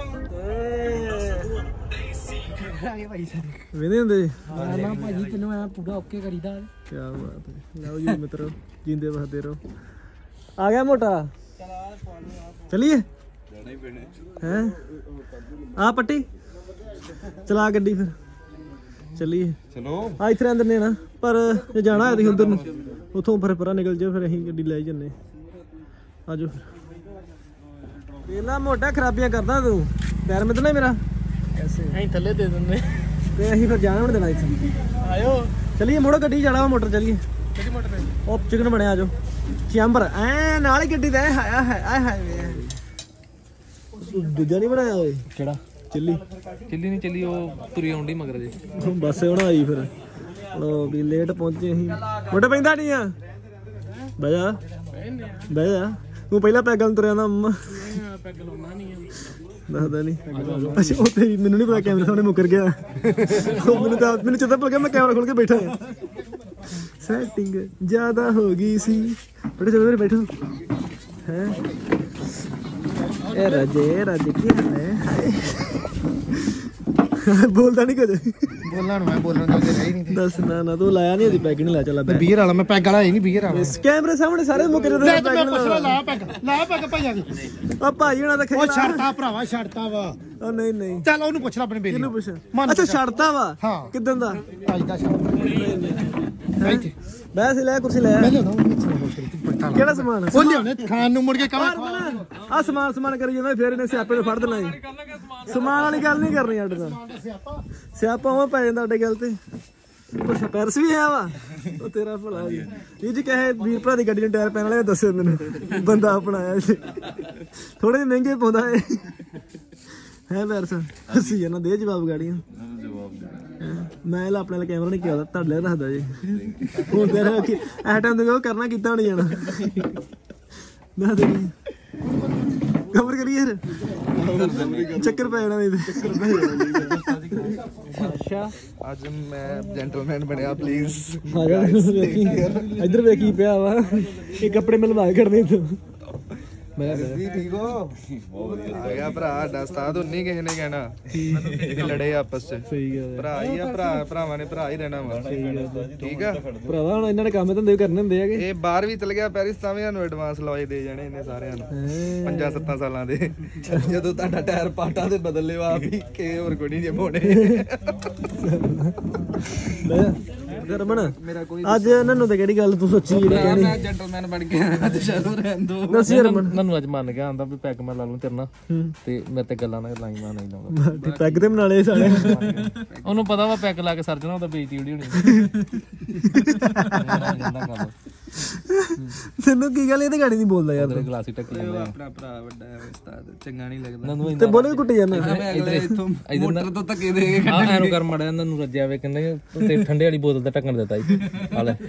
ਵੇਦੇ ਹੁੰਦੇ ਨਾ ਭਾਜੀ ਤੈਨੂੰ ਐ ਪੂਰਾ ਓਕੇ ਕਰੀਦਾ। ਕੀ ਬਾਤ ਹੈ। ਲਓ ਜੀ ਮਿੱਤਰੋ ਜਿੰਦੇ ਵਸਦੇ ਰਹੋ। ਆ ਗਿਆ ਮੋਟਾ ਚਲੀਏ ਹੈ ਆ ਪੱਟੀ ਚਲਾ ਗੱਡੀ ਫਿਰ ਚੱਲੀਏ। ਚਲੋ ਆ ਇੱਥੇ ਰਹਿੰਦੇ ਨੇ ਨਾ ਪਰ ਜੇ ਜਾਣਾ ਹੋਇਆ ਤੁਸੀਂ ਉਧਰ ਨੂੰ ਉੱਥੋਂ ਫਿਰ ਪਰਾਂ ਨਿਕਲ ਜਾਓ ਫਿਰ ਅਸੀਂ ਗੱਡੀ ਲੈ ਜੰਨੇ ਆ ਜਾਓ ਫਿਰ। ਪਹਿਲਾਂ ਮੋਟਾ ਖਰਾਬੀਆਂ ਕਰਦਾ ਤੂੰ ਪੈਰ ਮਿੱਧਣਾ ਮੇਰਾ ਅਸੀਂ ਥੱਲੇ ਦੇ ਦਿੰਦੇ ਤੇ ਅਸੀਂ ਫਿਰ ਜਾਣਾ ਹੁਣ ਦੇਣਾ ਇੱਥੇ ਆਇਓ ਚਲੀਏ ਮੋੜੋ ਗੱਡੀ ਜਾਣਾ ਵਾ ਮੋਟਰ ਚਲੀਏ ਕਿਹੜੀ ਮੋਟਰ ਹੈ ਉਹ ਚਿਕਨ ਬਣਿਆ ਆਜੋ ਚੈਂਬਰ ਐ ਨਾਲ ਹੀ ਗੱਡੀ ਦਾ ਹਾਇਆ ਹਾਇਆ ਹਾਇਆ ਦੂਜਾ ਨਹੀਂ ਬਣਾਇਆ ਓਏ ਕਿਹੜਾ ਚਿੱਲੀ ਚੱਲੀ ਨਹੀਂ ਚੱਲੀ ਉਹ ਤੁਰੀ ਆਉਂਦੀ ਮਗਰ ਜੇ ਬੱਸ ਹੁਣ ਆਈ ਫਿਰ ਲੋ ਵੀ ਲੇਟ ਪਹੁੰਚੇ ਅਸੀਂ ਮੋਟਾ ਪੈਂਦਾ ਨਹੀਂ ਆ ਬਹਿ ਜਾ ਬਹਿ ਜਾ ਤੂੰ ਪਹਿਲਾਂ ਪੈਗਾਂ ਤੁਰਿਆ ਨਾ ਮੰਮਾ ਪੈਗ ਲਾਉਣਾ ਨਹੀਂ ਦੱਸਦਾ ਨਹੀਂ ਅੱਛਾ ਉਹ ਤੇ ਮੈਨੂੰ ਨਹੀਂ ਪਤਾ ਕੈਮਰੇ ਸਾਹਮਣੇ ਮੁੱਕਰ ਗਿਆ ਉਹ ਮੈਨੂੰ ਤਾਂ ਮੈਨੂੰ ਚੇਤਾ ਭੁੱਲ ਗਿਆ ਮੈਂ ਕੈਮਰਾ ਖੋਲ ਕੇ ਬੈਠਾ ਹਾਂ ਸੈਟਿੰਗ ਜ਼ਿਆਦਾ ਹੋ ਗਈ ਸੀ ਬੜੇ ਚਲੋ ਮੇਰੇ ਬੈਠੋ ਹੈ ਇਹ ਰਾਜੇ ਰਾਜੇ ਕੀ ਹਾਲ ਹੈ ਬੋਲਦਾ ਨਹੀਂ ਕੁਝ ਬੋਲਣਾ ਨੂੰ ਮੈਂ ਬੋਲਣ ਜੋਗੇ ਰਹਿ ਨਹੀਂ ਦੱਸ ਨਾ ਨਾ ਤੂੰ ਲਾਇਆ ਨਹੀਂ ਅਜੇ ਪੈਗ ਨਹੀਂ ਲਾ ਚੱਲਾ ਬੈ ਬੀਅਰ ਵਾਲਾ ਮੈਂ ਪੈਗ ਵਾਲਾ ਹੀ ਨਹੀਂ ਬੀਅਰ ਵਾਲਾ ਇਸ ਕੈਮਰੇ ਸਾਹਮਣੇ ਸਾਰੇ ਮੁੱਕਰ ਲੈ ਰਹੇ ਤੇ ਮੈਂ ਪੁੱਛ ਲਾ ਲਾ ਪੈਗ ਲਾ ਪੈਗ ਭਾਈਆਂ ਦੀ ਆ ਭਾਈ ਹੁਣਾਂ ਦਾ ਉਹ ਖੇਡ ਛੱਡਤਾ ਭਰਾਵਾ ਛੱਡਤਾ ਵਾ ਉਹ ਨਹੀਂ ਨਹੀਂ ਚੱਲ ਉਹਨੂੰ ਪੁੱਛ ਲੈ ਆਪਣੇ ਬੇਲੀ ਕਿਹਨੂੰ ਪੁੱਛ ਮਨ ਅੱਛਾ ਪੁੱਛ। ਛੱਡਤਾ ਵਾ ਹਾਂ। ਕਿਦਾਂ ਦਾ ਅੱਜ ਦਾ ਛੱਡ ਬੈਠ ਲੈ ਕੁਰਸੀ ਲੈ ਮੈਂ ਲਿਆਉਣਾ ਉਹ ਪਿੱਛੇ ਹੋ ਛੱਡਤਾ ਕਿਹੜਾ ਸਮਾਨ ਉਹ ਲਿਆਉਣੇ ਖਾਣ ਨੂੰ ਮੁੜ ਕੇ ਕਹਾਂ ਆ ਸਮਾਨ ਸਮਾਨ ਕਰੀ ਜਾਂਦਾ ਫਿਰ ਇਹਨੇ ਸਿਆਪੇ ਨੂੰ ਫੜ ਦੇਣਾ ਜੀ ਸਮਾਨ ਵਾਲੀ ਗੱਲ ਨਹੀਂ ਕਰਨੀ ਸਾਡੇ ਨਾਲ ਸਿਆਪਾ ਉਹ ਪੈ ਜਾਂਦਾ ਸਾਡੇ ਗੱਲ ਤੇ ਕੁਛ ਪੈਰਸ ਵੀ ਹੈ ਵਾ ਉਹ ਤੇਰਾ ਭਲਾ ਜੀ ਇਹ ਜੀ ਕਹੇ ਵੀਰ ਭਰਾ ਦੀ ਗੱਡੀ ਨੂੰ ਟਾਇਰ ਪੈਣ ਵਾਲੇ ਦੱਸਿਓ ਮੈਨੂੰ ਬੰਦਾ ਆਪਣਾ ਆਇਆ ਥੋੜੇ ਜਿਹੇ ਮਹਿੰਗੇ ਪਾਉਂਦਾ ਹੈ ਹੈ ਪੈਰਸ ਹੱਸੀ ਜਾਣਾ ਦੇ ਜਵਾਬ ਗਾੜੀਆਂ ਮੈਂ ਲਾ ਆਪਣੇ ਵਾਲਾ ਕੈਮਰਾ ਨਹੀਂ ਕਿਹਾ ਤੁਹਾਡੇ ਲਈ ਰੱਖਦਾ ਜੀ ਹੁਣ ਤੇਰਾ ਐ ਟਾਈਮ ਤੇ ਉਹ ਕਰਨਾ ਕੀਤਾ ਨਹੀਂ ਜਾਣਾ ਮੈਂ ਦੇ ਕਵਰ ਕਰੀ ਯਾਰ ਚੱਕਰ ਪੈ ਜਾਣਾ ਇਹਦੇ ਚੱਕਰ ਪੈ ਜਾਣਾ ਅੱਛਾ ਅੱਜ ਮੈਂ ਜੈਂਟਲਮੈਨ ਬਣਿਆ ਪਲੀਜ਼ ਇੱਧਰ ਵੇਖੀ ਪਿਆ ਵਾ ਇਹ ਕੱਪੜੇ ਮਿਲਵਾ ਕਰਨੇ ਤੂੰ ਮੈਂ ਠੀਕ ਹੋ ਬਹੁਤ ਭਰਾ ਸਾਡਾ ਉਸਤਾਦ ਉਨੀ ਕਿਸੇ ਨੇ ਕਹਿਣਾ ਲੜੇ ਆਪਸ ਚ ਸਹੀ ਗੱਲ ਭਰਾ ਹੀ ਆ ਭਰਾ ਭਰਾਵਾਂ ਨੇ ਭਰਾ ਹੀ ਰਹਿਣਾ ਵਾ ਠੀਕ ਆ ਭਰਾਵਾ ਹੁਣ ਇਹਨਾਂ ਨੇ ਕੰਮ ਧੰਦੇ ਕਰਨੇ ਹੁੰਦੇ ਹੈਗੇ ਇਹ ਬਾਹਰ ਵੀ ਚਲ ਗਿਆ ਪੈਰਿਸ ਤਾਂ ਵੀ ਸਾਨੂੰ ਐਡਵਾਂਸ ਲਵਾਏ ਦੇ ਜਾਣੇ ਇਹਨੇ ਸਾਰਿਆਂ ਨੂੰ ਪੰਜਾਂ ਸੱਤਾਂ ਸਾਲਾਂ ਦੇ ਜਦੋਂ ਤੁਹਾਡਾ ਟਾਇਰ ਪਾਟਾ ਤੇ ਬਦਲ ਲਿਓ ਆਪ ਹੀ ਕਿ ਹੋਰ ਕੋਈ ਨਹੀਂ ਜੇ ਮੋੜੇ ਰਮਨ ਅੱਜ ਇਹਨਾਂ ਨੂੰ ਤੇ ਕਿਹੜੀ ਗੱਲ ਤੂੰ ਸੋਚੀ ਜਿਹੜੀ ਕਹਿਣੀ ਮੈਂ ਜੈਂਟਲਮੈਨ ਬਣ ਗਿਆ ਅੱਜ ਸ਼ਾਇਦ ਰਹਿਣ ਦੋ ਦੱਸੀ ਰਮਨ ਮੈਨੂੰ ਅੱਜ ਮੰਨ ਗਿਆ ਆਂਦਾ ਵੀ ਪੈਗ ਮੈਂ ਲਾ ਲੂੰ ਤੇਰੇ ਨਾਲ ਤੇ ਮੇਰੇ ਤੇ ਗੱਲਾਂ ਨਾਲ ਲਾਈ ਮੈਂ ਨਹੀਂ ਲਾਉਂਦਾ ਪੈਗ ਤੇ ਬਣਾ ਲਏ ਸਾਲੇ ਉਹਨੂੰ ਪਤਾ ਵਾ ਪੈਗ ਲਾ ਕੇ ਸਰ ਜਣਾ ਉਹਦਾ ਬੇਇੱਜ਼ਤੀ ਹੋਣੀ ਤੈਨੂੰ ਕੀ ਗੱਲ ਇਹਦੇ ਗਾੜੀ ਨਹੀਂ ਬੋਲਦਾ ਯਾਰ ਤੇਰੇ ਗਲਾਸੀ ਟੱਕੀ ਜਾਂਦਾ ਆਪਣਾ ਭਰਾ ਵੱਡਾ ਹੈ ਉਸਤਾਦ ਚੰਗਾ ਨਹੀਂ ਲੱਗਦਾ ਤੇ ਬੋਲੇ ਕੁੱਟ ਜਾਂਦਾ ਇੱਥੋਂ ਮੋਟਰ ਤੋਂ ਧੱਕੇ ਦੇ ਕੇ ਆ ਐਨੂੰ ਕਰ ਮੜਿਆ ਇਹਨਾਂ ਨੂੰ ਰੱਜਿਆ ਵੇ ਕਹਿੰਦੇ ਤੇ ਠੰਡੇ ਵਾਲੀ ਬੋਤਲ ਤੇ ਢੱਕਣ ਦਿੱਤਾ ਜੀ ਆ ਲੈ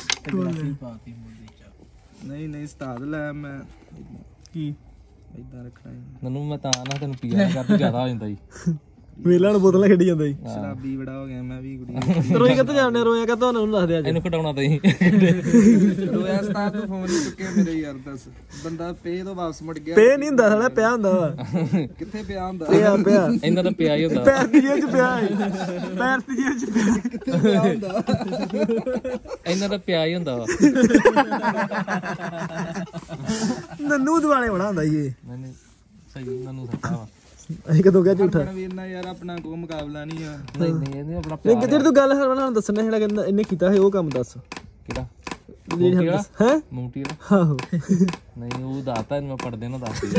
ਨਹੀਂ ਨਹੀਂ ਉਸਤਾਦ ਲੈ ਮੈਂ ਕੀ ਇਦਾਂ ਰੱਖਣਾ ਹੈ ਮੈਨੂੰ ਮੈਂ ਤਾਂ ਨਾ ਤੈਨੂੰ ਪੀਆ ਕਰ ਜ਼ਿਆਦਾ ਹੋ ਜਾਂਦਾ ਜੀ ਵੇਲਾਂ ਨੂੰ ਬੋਤਲਾਂ ਖੇਡੀ ਜਾਂਦਾ ਜੀ ਸ਼ਰਾਬੀ ਬੜਾ ਹੋ ਗਿਆ ਮੈਂ ਵੀ ਕੁੜੀ ਰੋਈ ਕਿੱਥੇ ਜਾਣੇ ਰੋਇਆ ਕਾ ਤੁਹਾਨੂੰ ਦੱਸ ਦਿਆ ਜੀ ਇਹਨੂੰ ਘਟਾਉਣਾ ਤਾਂ ਹੀ ਰੋਇਆ ਉਸਤਾਦ ਤੋਂ ਫੋਨ ਨਹੀਂ ਚੁੱਕਿਆ ਮੇਰੇ ਯਾਰ ਦੱਸ ਬੰਦਾ ਪੇ ਤੋਂ ਵਾਪਸ ਮੁੜ ਗਿਆ ਪੇ ਨਹੀਂ ਹੁੰਦਾ ਸਾਲਾ ਪਿਆ ਹੁੰਦਾ ਵਾ ਕਿੱਥੇ ਪਿਆ ਹੁੰਦਾ ਪਿਆ ਪਿਆ ਇਹਨਾਂ ਦਾ ਪਿਆ ਹੀ ਹੁੰਦਾ ਪੈਰ ਦੀ ਜੇਬ ਚ ਪਿਆ ਹੈ ਪੈਰ ਦੀ ਜੇਬ ਚ ਪਿਆ ਕਿੱਥੇ ਪਿਆ ਹੁੰਦਾ ਇਹਨਾਂ ਦਾ ਪਿਆ ਹੀ ਹੁੰਦਾ ਵਾ ਨੰਨੂ ਦਿਵਾਲੇ ਬਣਾ ਹੁੰਦਾ ਜੀ ਇਹ ਨਹੀਂ ਨਹੀਂ ਸਹੀ ਮੈਨੂੰ ਸੱਤਾ ਵਾ ਅਸੀਂ ਕਦੋਂ ਕਿਹਾ ਝੂਠਾ ਆਪਣਾ ਵੀਰ ਨਾਲ ਯਾਰ ਆਪਣਾ ਕੋਈ ਮੁਕਾਬਲਾ ਨਹੀਂ ਆ ਨਹੀਂ ਨਹੀਂ ਇਹਨੇ ਆਪਣਾ ਨਹੀਂ ਪਿਆਰ ਜਿਹੜੀ ਤੂੰ ਗੱਲ ਹਰਵਣ ਨਾਲ ਦੱਸਣਾ ਜਿਹੜਾ ਕਹਿੰਦਾ ਇਹਨੇ ਕੀਤਾ ਹੈ ਉਹ ਕੰਮ ਦੱਸ ਕਿਹੜਾ ਜਿਹੜੀ ਹੈ ਮੂੰਟੀ ਵਾਲਾ ਆਹੋ ਨਹੀਂ ਉਹ ਦੱਸਤਾ ਇਹਨੂੰ ਮੈਂ ਪੜਦੇ ਨਾ ਦੱਸਦੀ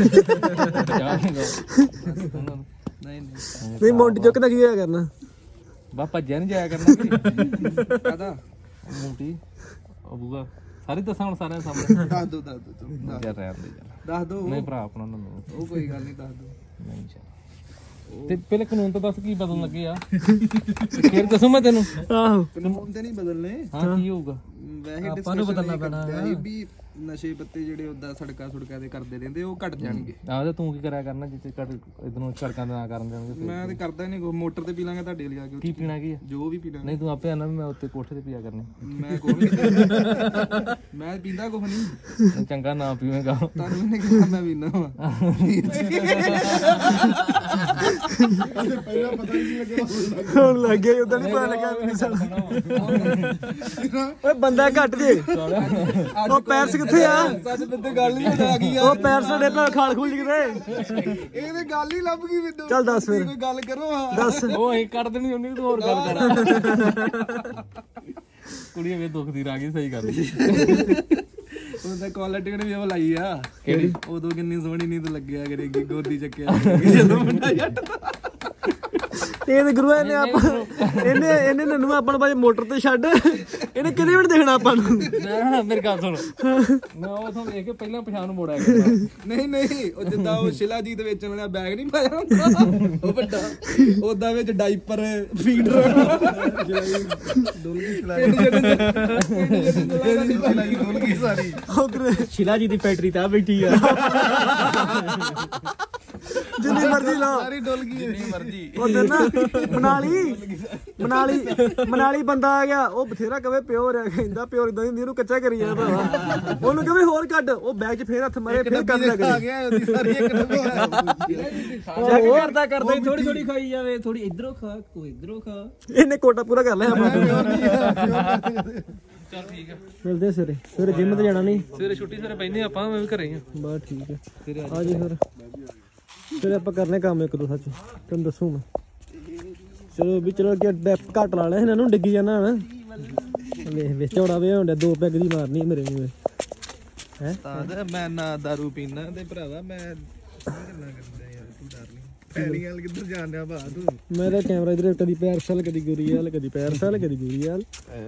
ਨਹੀਂ ਨਹੀਂ ਨਹੀਂ ਮੌਂਟੀ ਚੁੱਕ ਦਾ ਕੀ ਹੋਇਆ ਕਰਨਾ ਬਾ ਭੱਜਿਆ ਨਹੀਂ ਜਾਇਆ ਕਰਨਾ ਕਿ ਕਾਹਦਾ ਮੂੰਟੀ ਉਹ ਬੂਗਾ ਸਾਰੀ ਦੱਸਾਂ ਹੁਣ ਸਾਰਿਆਂ ਸਾਹਮਣੇ ਦੱਸ ਦੋ ਦੱਸ ਦੋ ਤੂੰ ਦੱਸ- ਯਾਰ ਰਹਿਣ ਦੇ ਯਾਰ ਦੱਸ ਦੋ ਨਹੀਂ ਭਰਾ ਆਪਣਾ ਨਾ ਲਓ। ਉਹ ਕੋਈ ਗੱਲ ਨਹੀਂ ਦੱਸ ਦੋ ਨਹੀਂ ਚੱਲ ਤੇ ਪਹਿਲੇ ਕਾਨੂੰਨ ਤਾਂ ਦੱਸ ਕੀ ਬਦਲਣ ਲੱਗੇ ਆ ਫਿਰ ਦੱਸੂ ਮੈਂ ਤੈਨੂੰ ਆਹੋ ਕਾਨੂੰਨ ਤੇ ਨਹੀਂ ਬਦਲਨੇ ਹਾਂ ਕੀ ਹੋਊਗਾ ਵੈਸੇ ਆਪਾਂ ਨੂੰ ਬਦਲਣਾ ਪੈਣਾ ਵੀ ਨਸ਼ੇ ਪੱਤੇ ਜਿਹੜੇ ਉਦਾਂ ਸੜਕਾਂ ਸੁੜਕਾਂ ਤੇ ਕਰਦੇ ਰਹਿੰਦੇ ਉਹ ਘਟ ਜਾਣਗੇ ਆਹ ਤੇ ਤੂੰ ਕੀ ਕਰਿਆ ਕਰਨਾ ਜਿੱਥੇ ਕੜ ਇਧਰੋਂ ਸੜਕਾਂ ਤੇ ਨਾ ਕਰਨ ਦੇਣਗੇ ਮੈਂ ਤੇ ਕਰਦਾ ਨਹੀਂ ਕੋਈ ਮੋਟਰ ਤੇ ਪੀ ਲਾਂਗਾ ਤੁਹਾਡੇ ਲਿਆ ਕੇ ਕੀ ਪੀਣਾ ਕੀ ਆ ਜੋ ਵੀ ਪੀਣਾ ਨਹੀਂ ਤੂੰ ਆਪੇ ਆਣਾ ਮੈਂ ਉੱਤੇ ਕੋਠੇ ਤੇ ਪੀਆ ਕਰਨੀ ਮੈਂ ਕੋਈ ਨਹੀਂ ਮੈਂ ਪੀਂਦਾ ਕੁਝ ਨਹੀਂ ਚੰਗਾ ਨਾ ਪੀਵੇਂਗਾ ਤੁਹਾਨੂੰ ਇਹਨੇ ਕਿਹਾ ਮੈਂ ਪੀਂਦਾ ਵਾ ਹੁਣ ਲੱਗ ਗਿਆ ਉਦਾਂ ਨਹੀਂ ਪਤਾ ਲੱਗਾ ਮੈਨੂੰ ਸਾਲਾ ਓਏ ਬੰਦਾ ਘੱਟ ਜੇ ਉਹ ਪੈਰਸ ਕਿੱਥੇ ਆ ਸੱਚ ਬਿੱਤੇ ਗੱਲ ਹੀ ਆ ਗਈ ਉਹ ਪੈਰਸ ਸਾਡੇ ਨਾਲ ਖਾਲ ਖੁੱਲ ਕਿਤੇ ਇਹਦੇ ਗੱਲ ਹੀ ਲੱਭ ਗਈ ਮੈਨੂੰ ਚੱਲ ਦੱਸ ਫਿਰ ਕੋਈ ਗੱਲ ਕਰੋ ਹਾਂ ਦੱਸ ਉਹ ਅਸੀਂ ਕੱਢ ਦੇਣੀ ਉਹਨੇ ਤੂੰ ਹੋਰ ਗੱਲ ਕਰ ਕੁੜੀ ਵੇ ਦੁੱਖ ਦੀ ਆ ਗਈ ਸਹੀ ਗੱਲ ਉਹਦਾ ਕੁਆਲਿਟੀ ਨੇ ਵੀ ਉਹ ਲਾਈ ਆ ਕਿਹੜੀ ਉਦੋਂ ਕਿੰਨੀ ਸੋਹਣੀ ਨਹੀਂ ਤੂੰ ਲੱਗਿਆ ਕਰੇਗੀ ਗੋਦੀ ਚੱਕਿਆ ਜਦੋਂ ਮੁੰਡਾ ਜੱਟ ਦਾ ਇਹ ਤੇ ਗੁਰੂ ਨੇ ਆਪਾਂ ਇਹਨੇ ਇਹਨੇ ਨੰਨੂ ਆਪਾਂ ਨੂੰ ਬਾਜੇ ਮੋਟਰ ਤੇ ਛੱਡ ਇਹਨੇ ਕਿਤੇ ਵੀ ਨੀ ਦੇਖਣਾ ਆਪਾਂ ਨੂੰ ਨਾ ਮੇਰੀ ਗੱਲ ਸੁਣ ਮੈਂ ਉਹ ਤੋਂ ਵੇਖ ਕੇ ਪਹਿਲਾਂ ਪਛਾਣ ਨੂੰ ਮੋੜਿਆ ਗਿਆ ਨਹੀਂ ਨਹੀਂ ਉਹ ਜਿੱਦਾਂ ਉਹ ਸ਼ਿਲਾਜੀਤ ਵੇਚਣ ਵਾਲਾ ਬੈਗ ਨਹੀਂ ਪਾਇਆ ਹੁੰਦਾ ਉਹ ਵੱਡਾ ਉਹਦਾ ਵਿੱਚ ਡਾਈਪਰ ਫੀਡਰ ਡੋਲਗੀ ਡੋਲਗੀ ਸਾਰੀ ਉਧਰ ਸ਼ਿਲਾ ਜੀ ਦੀ ਫੈਕਟਰੀ ਤਾਂ ਬੈਠੀ ਆ ਜਿੰਨੀ ਮਰਜ਼ੀ ਲਾ ਸਾਰੀ ਡੋਲਗੀ ਜਿੰਨੀ ਮਰਜ਼ੀ ਉਧਰ ਨਾ ਮਨਾਲੀ ਮਨਾਲੀ ਮਨਾਲੀ ਬੰਦਾ ਆ ਗਿਆ ਉਹ ਬਥੇਰਾ ਕਵੇ ਪਿਓਰ ਆ ਕਹਿੰਦਾ ਪਿਓਰ ਇਦਾਂ ਹੁੰਦੀ ਉਹਨੂੰ ਕੱਚਾ ਕਰੀ ਜਾਂਦਾ ਭਰਾ ਉਹਨੂੰ ਕਵੇ ਹੋਰ ਕੱਢ ਉਹ ਬੈਗ 'ਚ ਫੇਰ ਹੱਥ ਮਾਰੇ ਫੇਰ ਕਰ ਲਿਆ ਆ ਗਿਆ ਉਹਦੀ ਸਾਰੀ ਇੱਕ ਚੈੱਕ ਕਰਦਾ ਕਰਦਾ ਥੋੜੀ ਥੋੜੀ ਖਾਈ ਜਾਵੇ ਥੋੜੀ ਇਧਰੋਂ ਖਾ ਕੋਈ ਇਧਰੋਂ ਖਾ ਇਹਨੇ ਕੋਟਾ ਪੂਰਾ ਕਰ ਲਿਆ ਆਪਣਾ ਚੱਲ ਠੀਕ ਆ ਮਿਲਦੇ ਸਵੇਰੇ ਸਵੇਰੇ ਜਿਮ ਤੇ ਜਾਣਾ ਨਹੀਂ ਸਵੇਰੇ ਛੁੱਟੀ ਸਵੇਰੇ ਪੈਂਦੇ ਆਪਾਂ ਮੈਂ ਵੀ ਘਰੇ ਆ ਬਸ ਠੀਕ ਹੈ ਆ ਜੀ ਫਿਰ ਫਿਰ ਆਪਾਂ ਕਰਨੇ ਕੰਮ ਇੱਕ ਦੋ ਸੱਚ ਤੈਨੂੰ ਦੱਸੂ ਮੈਂ ਚਲੋ ਵੀ ਚਲੋ ਅੱਗੇ ਡੈਪ ਘੱਟ ਲਾ ਲਿਆ ਇਹਨਾਂ ਨੂੰ ਡਿੱਗੀ ਜਾਣਾ ਹਨਾ ਵੇਖ ਵੇਖ ਚੌੜਾ ਵੇ ਹੁੰਦਾ ਦੋ ਪੈਗ ਦੀ ਮਾਰਨੀ ਮੇਰੇ ਮੂੰਹ ਹੈ ਉਸਤਾਦ ਮੈਂ ਨਾ ਦਾਰੂ ਪੀਣਾ ਤੇ ਭਰਾਵਾ ਮੈਂ ਗੱਲਾਂ ਕਰਦਾ ਯਾਰ ਤੂੰ ਡਰ ਨਹੀਂ ਪੈਰੀ ਵਾਲ ਕਿੱਧਰ ਜਾਣ ਡਿਆ ਭਾ ਤੂੰ ਮੈਂ ਤਾਂ ਕੈਮਰਾ ਇਧਰ ਕਦੀ ਪੈਰ ਸਲ ਕਦੀ ਗੁਰੀ ਵਾਲ ਕਦੀ ਪੈਰ ਸਲ ਕਦੀ ਗੁਰੀ ਵਾਲ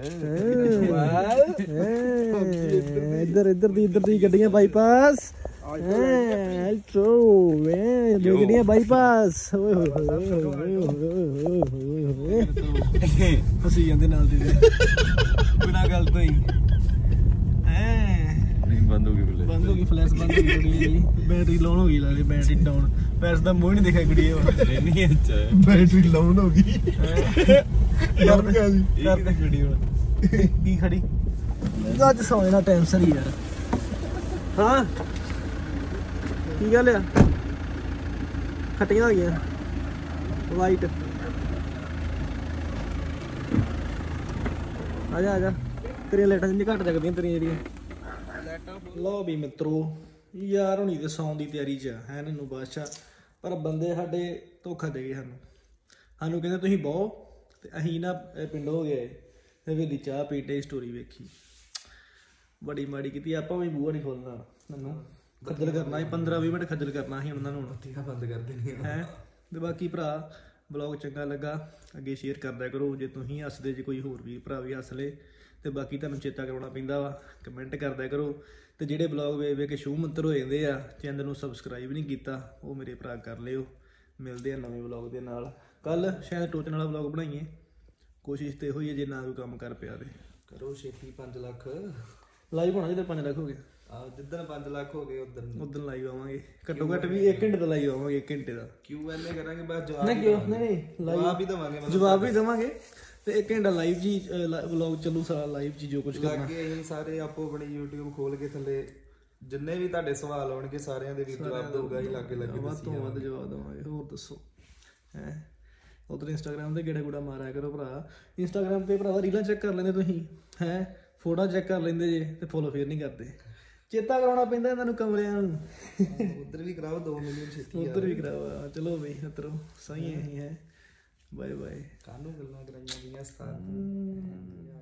ਇੱਧਰ ਇੱਧਰ ਦੀ ਇੱਧਰ ਦੀ ਗੱਡੀਆਂ ਬਾਈਪਾਸ ਐਲਟੋ ਵੇ ਦੋ ਗੱਡੀਆਂ ਬਾਈਪਾਸ ਓਏ ਹੋਏ ਹੋਏ ਹੋਏ ਹੋਏ ਫਸੀ ਜਾਂਦੇ ਨਾਲ ਦੀ ਬਿਨਾਂ ਗੱਲ ਤੋਂ ਹੀ ਨਹੀਂ ਬੰਦ ਹੋ ਗਈ ਬਲੇ ਬੰਦ ਹੋ ਗਈ ਫਲੈਸ਼ ਬੰਦ ਹੋ ਗਈ ਕੁੜੀ ਦੀ ਬੈਟਰੀ ਲੋਨ ਹੋ ਗਈ ਲਾਲੇ ਬੈਟਰੀ ਡਾਊਨ ਪੈਸ ਦਾ ਮੂੰਹ ਨਹੀਂ ਦਿਖਿਆ ਕੁੜੀ ਉਹ ਨਹੀਂ ਅੱਛਾ ਬੈਟਰੀ ਲਾਉਣ ਹੋ ਗਈ ਡਰ ਗਿਆ ਜੀ ਡਰ ਤੇ ਖੜੀ ਹੁਣ ਕੀ ਖੜੀ ਅੱਜ ਸੌ ਜਾਣਾ ਟਾਈਮ ਸਰ ਯਾਰ ਹਾਂ ਕੀ ਗੱਲ ਆ ਖੱਟੀਆਂ ਹੋ ਗਈਆਂ ਵਾਈਟ ਆ ਜਾ ਆ ਜਾ ਤੇਰੀਆਂ ਲਾਈਟਾਂ ਜਿੰਨੀ ਘੱਟ ਜਗਦੀਆਂ ਤੇਰੀਆਂ ਜਿਹੜੀਆਂ ਲਓ ਵੀ ਮਿੱਤਰੋ ਯਾਰ ਹੁਣੀ ਤੇ ਸੌਣ ਦੀ ਤਿਆਰੀ 'ਚ ਹੈ ਨੰਨੂ ਬਾਦਸ਼ਾਹ ਪਰ ਬੰਦੇ ਸਾਡੇ ਧੋਖਾ ਦੇ ਗਏ ਸਾਨੂੰ ਸਾਨੂੰ ਕਹਿੰਦੇ ਤੁਸੀਂ ਬਹੁ ਤੇ ਅਸੀਂ ਨਾ ਪਿੰਡੋਂ ਹੋ ਗਏ ਤੇ ਵੇਲੀ ਚਾਹ ਪੀਟੇ ਸਟੋਰੀ ਵੇਖੀ ਬੜੀ ਮਾੜੀ ਕੀਤੀ ਆਪਾਂ ਵੀ ਬੂਹਾ ਨਹੀਂ ਖੋਲਣਾ ਨੰਨੂ ਖੱਜਲ ਕਰਨਾ ਸੀ ਪੰਦਰਾਂ ਵੀਹ ਮਿੰਟ ਖੱਜਲ ਕਰਨਾ ਸੀ ਉਹਨਾਂ ਨੂੰ ਹੁਣ ਬੰਦ ਕਰ ਦੇਣੀ ਹੈ ਤੇ ਬਾਕੀ ਭਰਾ ਬਲੌਗ ਚੰਗਾ ਲੱਗਾ ਅੱਗੇ ਸ਼ੇਅਰ ਕਰਦਿਆ ਕਰੋ ਜੇ ਤੁਸੀਂ ਹੱਸਦੇ ਜੇ ਕੋਈ ਹੋਰ ਵੀ ਭਰਾ ਵੀ ਹੱਸ ਲੇ ਤੇ ਬਾਕੀ ਤੁਹਾਨੂੰ ਚੇਤਾ ਕਰਾਉਣਾ ਪੈਂਦਾ ਵਾ ਕਮੈਂਟ ਕਰਦਿਆ ਕਰੋ ਤੇ ਜਿਹੜੇ ਬਲੌਗ ਵੇਖ ਵੇਖ ਕੇ ਸ਼ੂ ਮੰਤਰ ਹੋ ਜਾਂਦੇ ਆ ਚੈਨਲ ਨੂੰ ਸਬਸਕ੍ਰਾਈਬ ਨਹੀਂ ਕੀਤਾ ਉਹ ਮੇਰੇ ਭਰਾ ਕਰ ਲਿਓ ਮਿਲਦੇ ਆ ਨਵੇਂ ਬਲੌਗ ਦੇ ਨਾਲ ਕੱਲ ਸ਼ਾਇਦ ਟੋਚਨ ਵਾਲਾ ਬਲੌਗ ਬਣਾਈਏ ਕੋਸ਼ਿਸ਼ ਤੇ ਹੋਈ ਹੈ ਜੇ ਨਾ ਕੋਈ ਕੰਮ ਕਰ ਪਿਆ ਤੇ ਕਰੋ ਛੇਤੀ ਪੰਜ ਲੱਖ ਲਾਈਵ ਹੋਣਾ ਜਦੋਂ ਪੰਜ ਲੱਖ ਹੋ ਗਏ ਆ ਜਿੱਦਣ ਪੰਜ ਲੱਖ ਹੋ ਗਏ ਉਦੋਂ ਉਦੋਂ ਲਾਈਵ ਆਵਾਂਗੇ ਘੱਟੋ ਘੱਟ ਵੀ ਇੱਕ ਘੰਟੇ ਦਾ ਲਾਈਵ ਆਵਾਂਗੇ ਇੱਕ ਘੰਟੇ ਦਾ ਕਿਊ ਐਨ ਏ ਕਰਾਂਗੇ ਬਸ ਜਵਾਬ ਨਹੀਂ ਕਿਉਂ ਨਹੀਂ ਨਹੀਂ ਜਵਾਬ ਹੀ ਦਵਾਂਗੇ ਜਵਾਬ ਵੀ ਦੇਵਾਂਗੇ ਤੇ ਇੱਕ ਘੰਟਾ ਲਾਈਵ ਜੀ ਵਲੌਗ ਚੱਲੂ ਸਾਰਾ ਲਾਈਵ ਜੀ ਜੋ ਕੁਝ ਕਰਨਾ ਲੱਗੇ ਅਸੀਂ ਸਾਰੇ ਆਪੋ ਆਪਣੀ YouTube ਖੋਲ ਕੇ ਥੱਲੇ ਜਿੰਨੇ ਵੀ ਤੁਹਾਡੇ ਸਵਾਲ ਆਉਣਗੇ ਸਾਰਿਆਂ ਦੇ ਵੀ ਜਵਾਬ ਦਊਗਾ ਹੀ ਲੱਗੇ ਲੱਗੇ ਵੱਧ ਤੋਂ ਵੱਧ ਜਵਾਬ ਦੇਵਾਂਗੇ ਹੋਰ ਦੱਸੋ ਹੈ ਉਧਰ ਇੰਸਟਾਗ੍ਰਾਮ ਤੇ ਗੇੜਾ ਗੁੜਾ ਮਾਰਿਆ ਕਰੋ ਭਰਾ ਇੰਸਟਾਗ੍ਰਾਮ ਤੇ ਭਰਾ ਰੀਲਾਂ ਚੈੱਕ ਕਰ ਲੈਂਦੇ ਤੁਸੀਂ ਹੈ ਫੋਟੋ ਚੈੱਕ ਕਰ ਲੈਂਦੇ ਜੇ ਤੇ ਫੋਲੋ ਫੇਰ ਨਹੀਂ ਕਰਦੇ ਚੇਤਾ ਕਰਾਉਣਾ ਪੈਂਦਾ ਇਹਨਾਂ ਨੂੰ ਕਮਰਿਆਂ ਨੂੰ ਉਧਰ ਵੀ ਕਰਾਓ ਦੋ ਮਿਲੀਅਨ ਛੇਤੀ ਉਧਰ ਵੀ ਕਰਾਓ ਚਲੋ ਬਈ ਮਿੱਤਰੋ ਸਹੀ ਹੈ ਬਾਏ ਬਾਏ ਕਾਹਨੂੰ ਗੱਲਾਂ ਕਰਾਈਆਂ ਗਈਆਂ ਸਤਾਨ